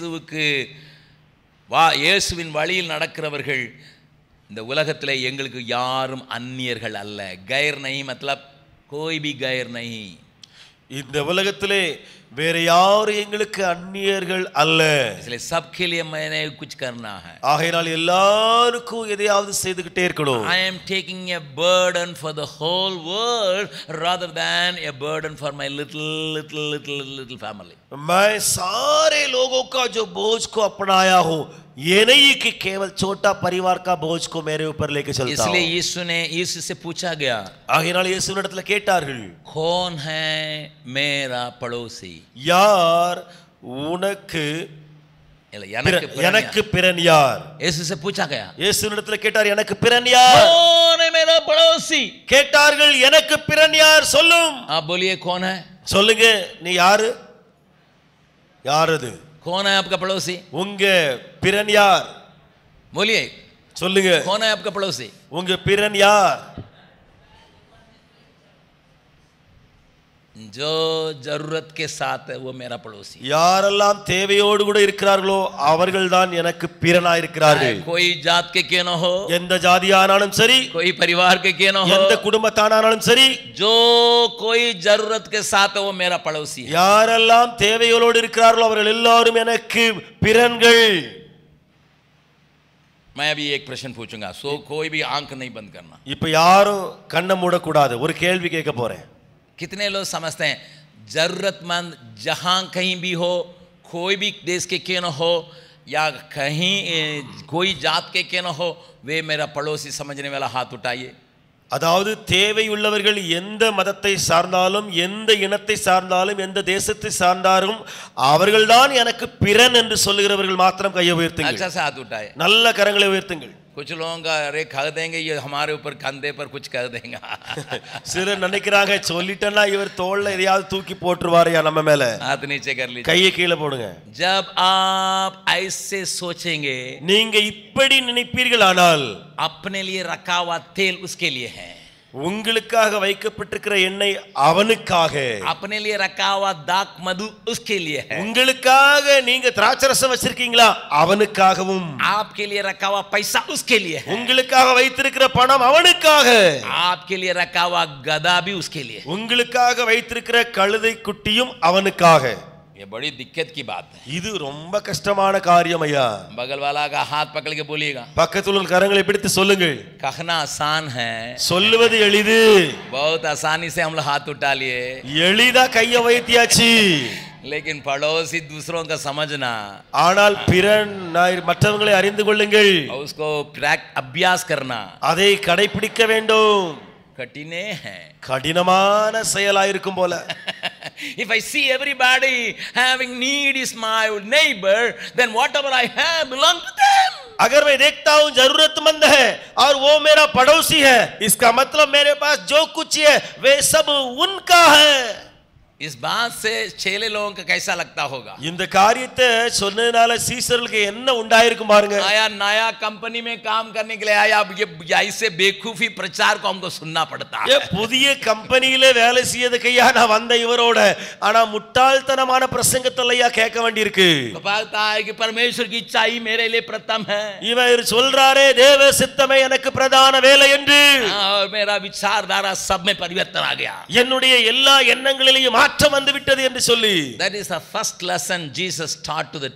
[SPEAKER 1] இயேசுவின் வழியில் நடக்கிறவர்கள் இந்த உலகத்தில் எங்களுக்கு யாரும் அந்நியர்கள் அல்ல. கைர் நஹி मतलब कोई भी गैर नहीं.
[SPEAKER 2] இந்த உலகத்திலே வேற யாரும் எங்களுக்கு அந்நியர்கள் அல்ல.
[SPEAKER 1] इसलिए सबके लिए मैंने कुछ करना है.
[SPEAKER 2] ஆகையால் எல்லாருக்கும் எதையாவது செய்துகிட்டே இருக்கணும்.
[SPEAKER 1] I am taking a burden for the whole world rather than a burden for my little family.
[SPEAKER 2] मैं सारे लोगों का जो बोझ को अपनाया हूं, ये नहीं कि केवल छोटा परिवार का बोझ को मेरे ऊपर लेके चलता हूं.
[SPEAKER 1] इसलिए यीशु से पूछा गया,
[SPEAKER 2] ஆகையால் இயேசுவினிடத்துல கேட்டார்கள்,
[SPEAKER 1] कौन है मेरा पड़ोसी?
[SPEAKER 2] யார் உனக்கு எனக்கு பிறன் யார்?
[SPEAKER 1] यीशु से पूछा गया.
[SPEAKER 2] இயேசுவினிடத்துல கேட்டார், எனக்கு பிறன் யார்?
[SPEAKER 1] कौन है मेरा पड़ोसी?
[SPEAKER 2] கேட்டார்கள், எனக்கு பிறன் யார் சொல்லும்.
[SPEAKER 1] आप बोलिए कौन है?
[SPEAKER 2] சொல்லுங்க, நீ யாரு? யார் அது?
[SPEAKER 1] कौन है आपका पड़ोसी?
[SPEAKER 2] உங்க பிறன் யார்?
[SPEAKER 1] बोलिए,
[SPEAKER 2] சொல்லுங்க,
[SPEAKER 1] कौन है आपका पड़ोसी?
[SPEAKER 2] உங்க பிறன் யார்?
[SPEAKER 1] जो जरूरत के साथ है वो मेरा पड़ोसी.
[SPEAKER 2] யாரெல்லாம் தேவையோடு கூட இருக்கிறார்களோ அவர்கள்தான் எனக்கு பிறனாய் இருக்கிறார்கள்.
[SPEAKER 1] कोई जात के क्यों न हो,
[SPEAKER 2] எந்த ஜாதியானாலும் சரி,
[SPEAKER 1] कोई परिवार के क्यों न हो,
[SPEAKER 2] எந்த குடும்பத்தானாலும் சரி,
[SPEAKER 1] जो कोई जरूरत के साथ है वो मेरा पड़ोसी है.
[SPEAKER 2] யாரெல்லாம் தேவைகளோடு இருக்கிறார்களோ அவர்கள் எல்லாரும் எனக்கு பிறன்கள்.
[SPEAKER 1] मैं अभी एक प्रश्न पूछूंगा, सो कोई भी आंख नहीं बंद करना.
[SPEAKER 2] இப்ப யாரும் கண்ணை மூடக்கூடாது. ஒரு கேள்வி கேட்க போறேன்.
[SPEAKER 1] कितने लोग समझते हैं जरूरतमंद जहां कहीं भी हो, कोई भी देश के क्यों न हो या कहीं कोई जात के क्यों न हो, वे मेरा पड़ोसी समझने वाला हाथ उठाइए.
[SPEAKER 2] அதாவது தேவையுள்ளவர்கள் எந்த மதத்தை சார்ந்தாலும், எந்த இனத்தை சார்ந்தாலும், எந்த தேசத்தை சார்ந்தாலும் அவர்கள்தான் எனக்கு பிறன் என்று சொல்லுகிறவர்கள் மாத்திரம் கையை உயர்த்துங்கள்.
[SPEAKER 1] अच्छा से हाथ उठाए.
[SPEAKER 2] நல்ல கரங்களை உயர்த்துங்கள்.
[SPEAKER 1] कुछ लोगों का अरे कह देंगे ये हमारे ऊपर कंधे पर कुछ कर देंगे.
[SPEAKER 2] சிலர் நினைக்கிறாங்க, சொல்லிட்டேன்னா இவர் தோள்ல எதையாவது தூக்கி போட்டுருவாருயா நம்ம மேல.
[SPEAKER 1] हाथ नीचे कर लीजिए.
[SPEAKER 2] கையை கீழே போடுங்க.
[SPEAKER 1] जब आप ऐसे सोचेंगे,
[SPEAKER 2] நீங்க இப்படி நினைப்பீர்கள் ஆனால்
[SPEAKER 1] अपने लिए रखा हुआ तेल उसके लिए है,
[SPEAKER 2] உங்களுக்காக வைக்கப்பட்டிருக்கிற எண்ணெய் அவனுக்காக,
[SPEAKER 1] अपने लिए रखा हुआ दाक मधु उसके लिए है,
[SPEAKER 2] உங்களுக்காக நீங்க திராட்சரசம் வச்சிருக்கீங்களா அவனுக்காகவும்,
[SPEAKER 1] आपके लिए रखा हुआ पैसा उसके लिए है,
[SPEAKER 2] உங்களுக்காக வைத்திருக்கிற பணம் அவனுக்காக,
[SPEAKER 1] आपके लिए रखा हुआ गधा भी उसके लिए है.
[SPEAKER 2] உங்களுக்காக வைத்திருக்கிற கழுதை குட்டியும் அவனுக்காக.
[SPEAKER 1] ये बड़ी दिक्कत की बात है.
[SPEAKER 2] இது ரொம்ப கஷ்டமான காரியம் ஐயா.
[SPEAKER 1] बगल वाला का हाथ पकड़ के बोलिएगा.
[SPEAKER 2] பக்கத்துல உள்ள கரங்களை பிடித்து சொல்லுங்கள்.
[SPEAKER 1] कहना आसान है,
[SPEAKER 2] சொல்லுவது எளிது.
[SPEAKER 1] बहुत आसानी से हम लोग हाथ उठा लिए,
[SPEAKER 2] எளிதா கையை வைத்தியாச்சு.
[SPEAKER 1] लेकिन पड़ोसी दूसरों का समझना,
[SPEAKER 2] ஆனால் பிறன் மற்றவங்களை அறிந்து கொள்ளுங்கள்,
[SPEAKER 1] और उसको अभ्यास करना,
[SPEAKER 2] அதை கடைபிடிக்க வேண்டும்.
[SPEAKER 1] कठिने है,
[SPEAKER 2] கடினமான செயலாயிருக்கும் போல.
[SPEAKER 1] If I see everybody having need is my neighbor, then whatever I have belong to them.
[SPEAKER 2] अगर मैं देखता हूं जरूरतमंद है और वो मेरा पड़ोसी है, इसका मतलब मेरे पास जो कुछ है वे सब उनका है.
[SPEAKER 1] इस बात से चेले लोगों का कैसा लगता होगा?
[SPEAKER 2] இந்த காரியத்தை சொன்னதனால சீசர்களுக்கு என்ன உண்டாயிருக்கும் பாருங்க.
[SPEAKER 1] आया नया कंपनी में काम करने के लिए आया, अब ये ऐसे बेवकूफी प्रचार को हमको सुनना पड़ता है.
[SPEAKER 2] ये புதிய கம்பெனியில வேலை செய்யதுக்கையா நான் வந்த இவரோட, ஆனா முட்டாள்தனமான பிரசங்கத்தையா கேட்க வேண்டியிருக்கு.
[SPEAKER 1] पता है कि परमेश्वर की इच्छा ही मेरे लिए प्रथम है.
[SPEAKER 2] இவர் சொல்றாரே தேவ சித்தமே எனக்கு பிரதான வேலை என்று.
[SPEAKER 1] और मेरा विचारधारा सब में परिवर्तन आ गया.
[SPEAKER 2] என்னுடைய எல்லா எண்ணங்களிலும் மாற்றம் வந்து விட்டது என்று சொல்லி.
[SPEAKER 1] That is the first lesson Jesus taught to the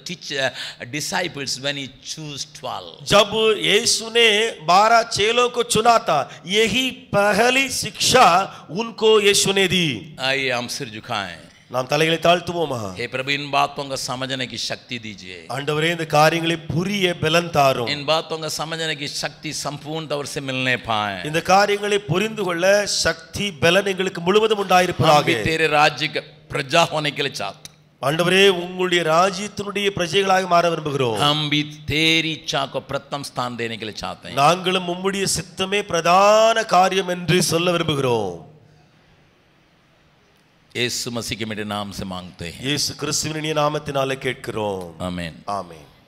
[SPEAKER 1] disciples when he chose 12.
[SPEAKER 2] जब यीशु ने 12 चेलों को चुना था, यही पहली शिक्षा उनको यीशु ने दी.
[SPEAKER 1] आइए हम सिर झुकाएं.
[SPEAKER 2] நாம் தலைகளை தாழ்த்துவோமா?
[SPEAKER 1] हे प्रभु, इन बातों को समझने की शक्ति दीजिए.
[SPEAKER 2] ஆண்டவரே, இந்த காரியங்களை புரிய பலன் தாரும்.
[SPEAKER 1] इन बातों को समझने की शक्ति संपूर्ण तौर से मिलने पाए.
[SPEAKER 2] இந்த காரியங்களை புரிந்து கொள்ள சக்தி பலன் எங்களுக்கு முழுவதும் உண்டாயிருப்பதாக.
[SPEAKER 1] हम भी तेरे राज्य का प्रजा होने के लिए चाहते.
[SPEAKER 2] ஆண்டவரே, உங்களுடைய ராஜ்யத்தினுடைய பிரஜைகளாக மாற விரும்புகிறோம்.
[SPEAKER 1] हम भी तेरी इच्छा को प्रथम स्थान देने के लिए चाहते हैं.
[SPEAKER 2] நாங்களும் உம்முடைய சித்தமே பிரதான காரியம் என்று சொல்ல விரும்புகிறோம்.
[SPEAKER 1] यीशु मसीह के मेरे नाम से मांगते हैं.
[SPEAKER 2] இயேசு கிறிஸ்துவின் நாமத்தினாலே கேட்கிறோம்.
[SPEAKER 1] आमीन.
[SPEAKER 2] ஆமென்.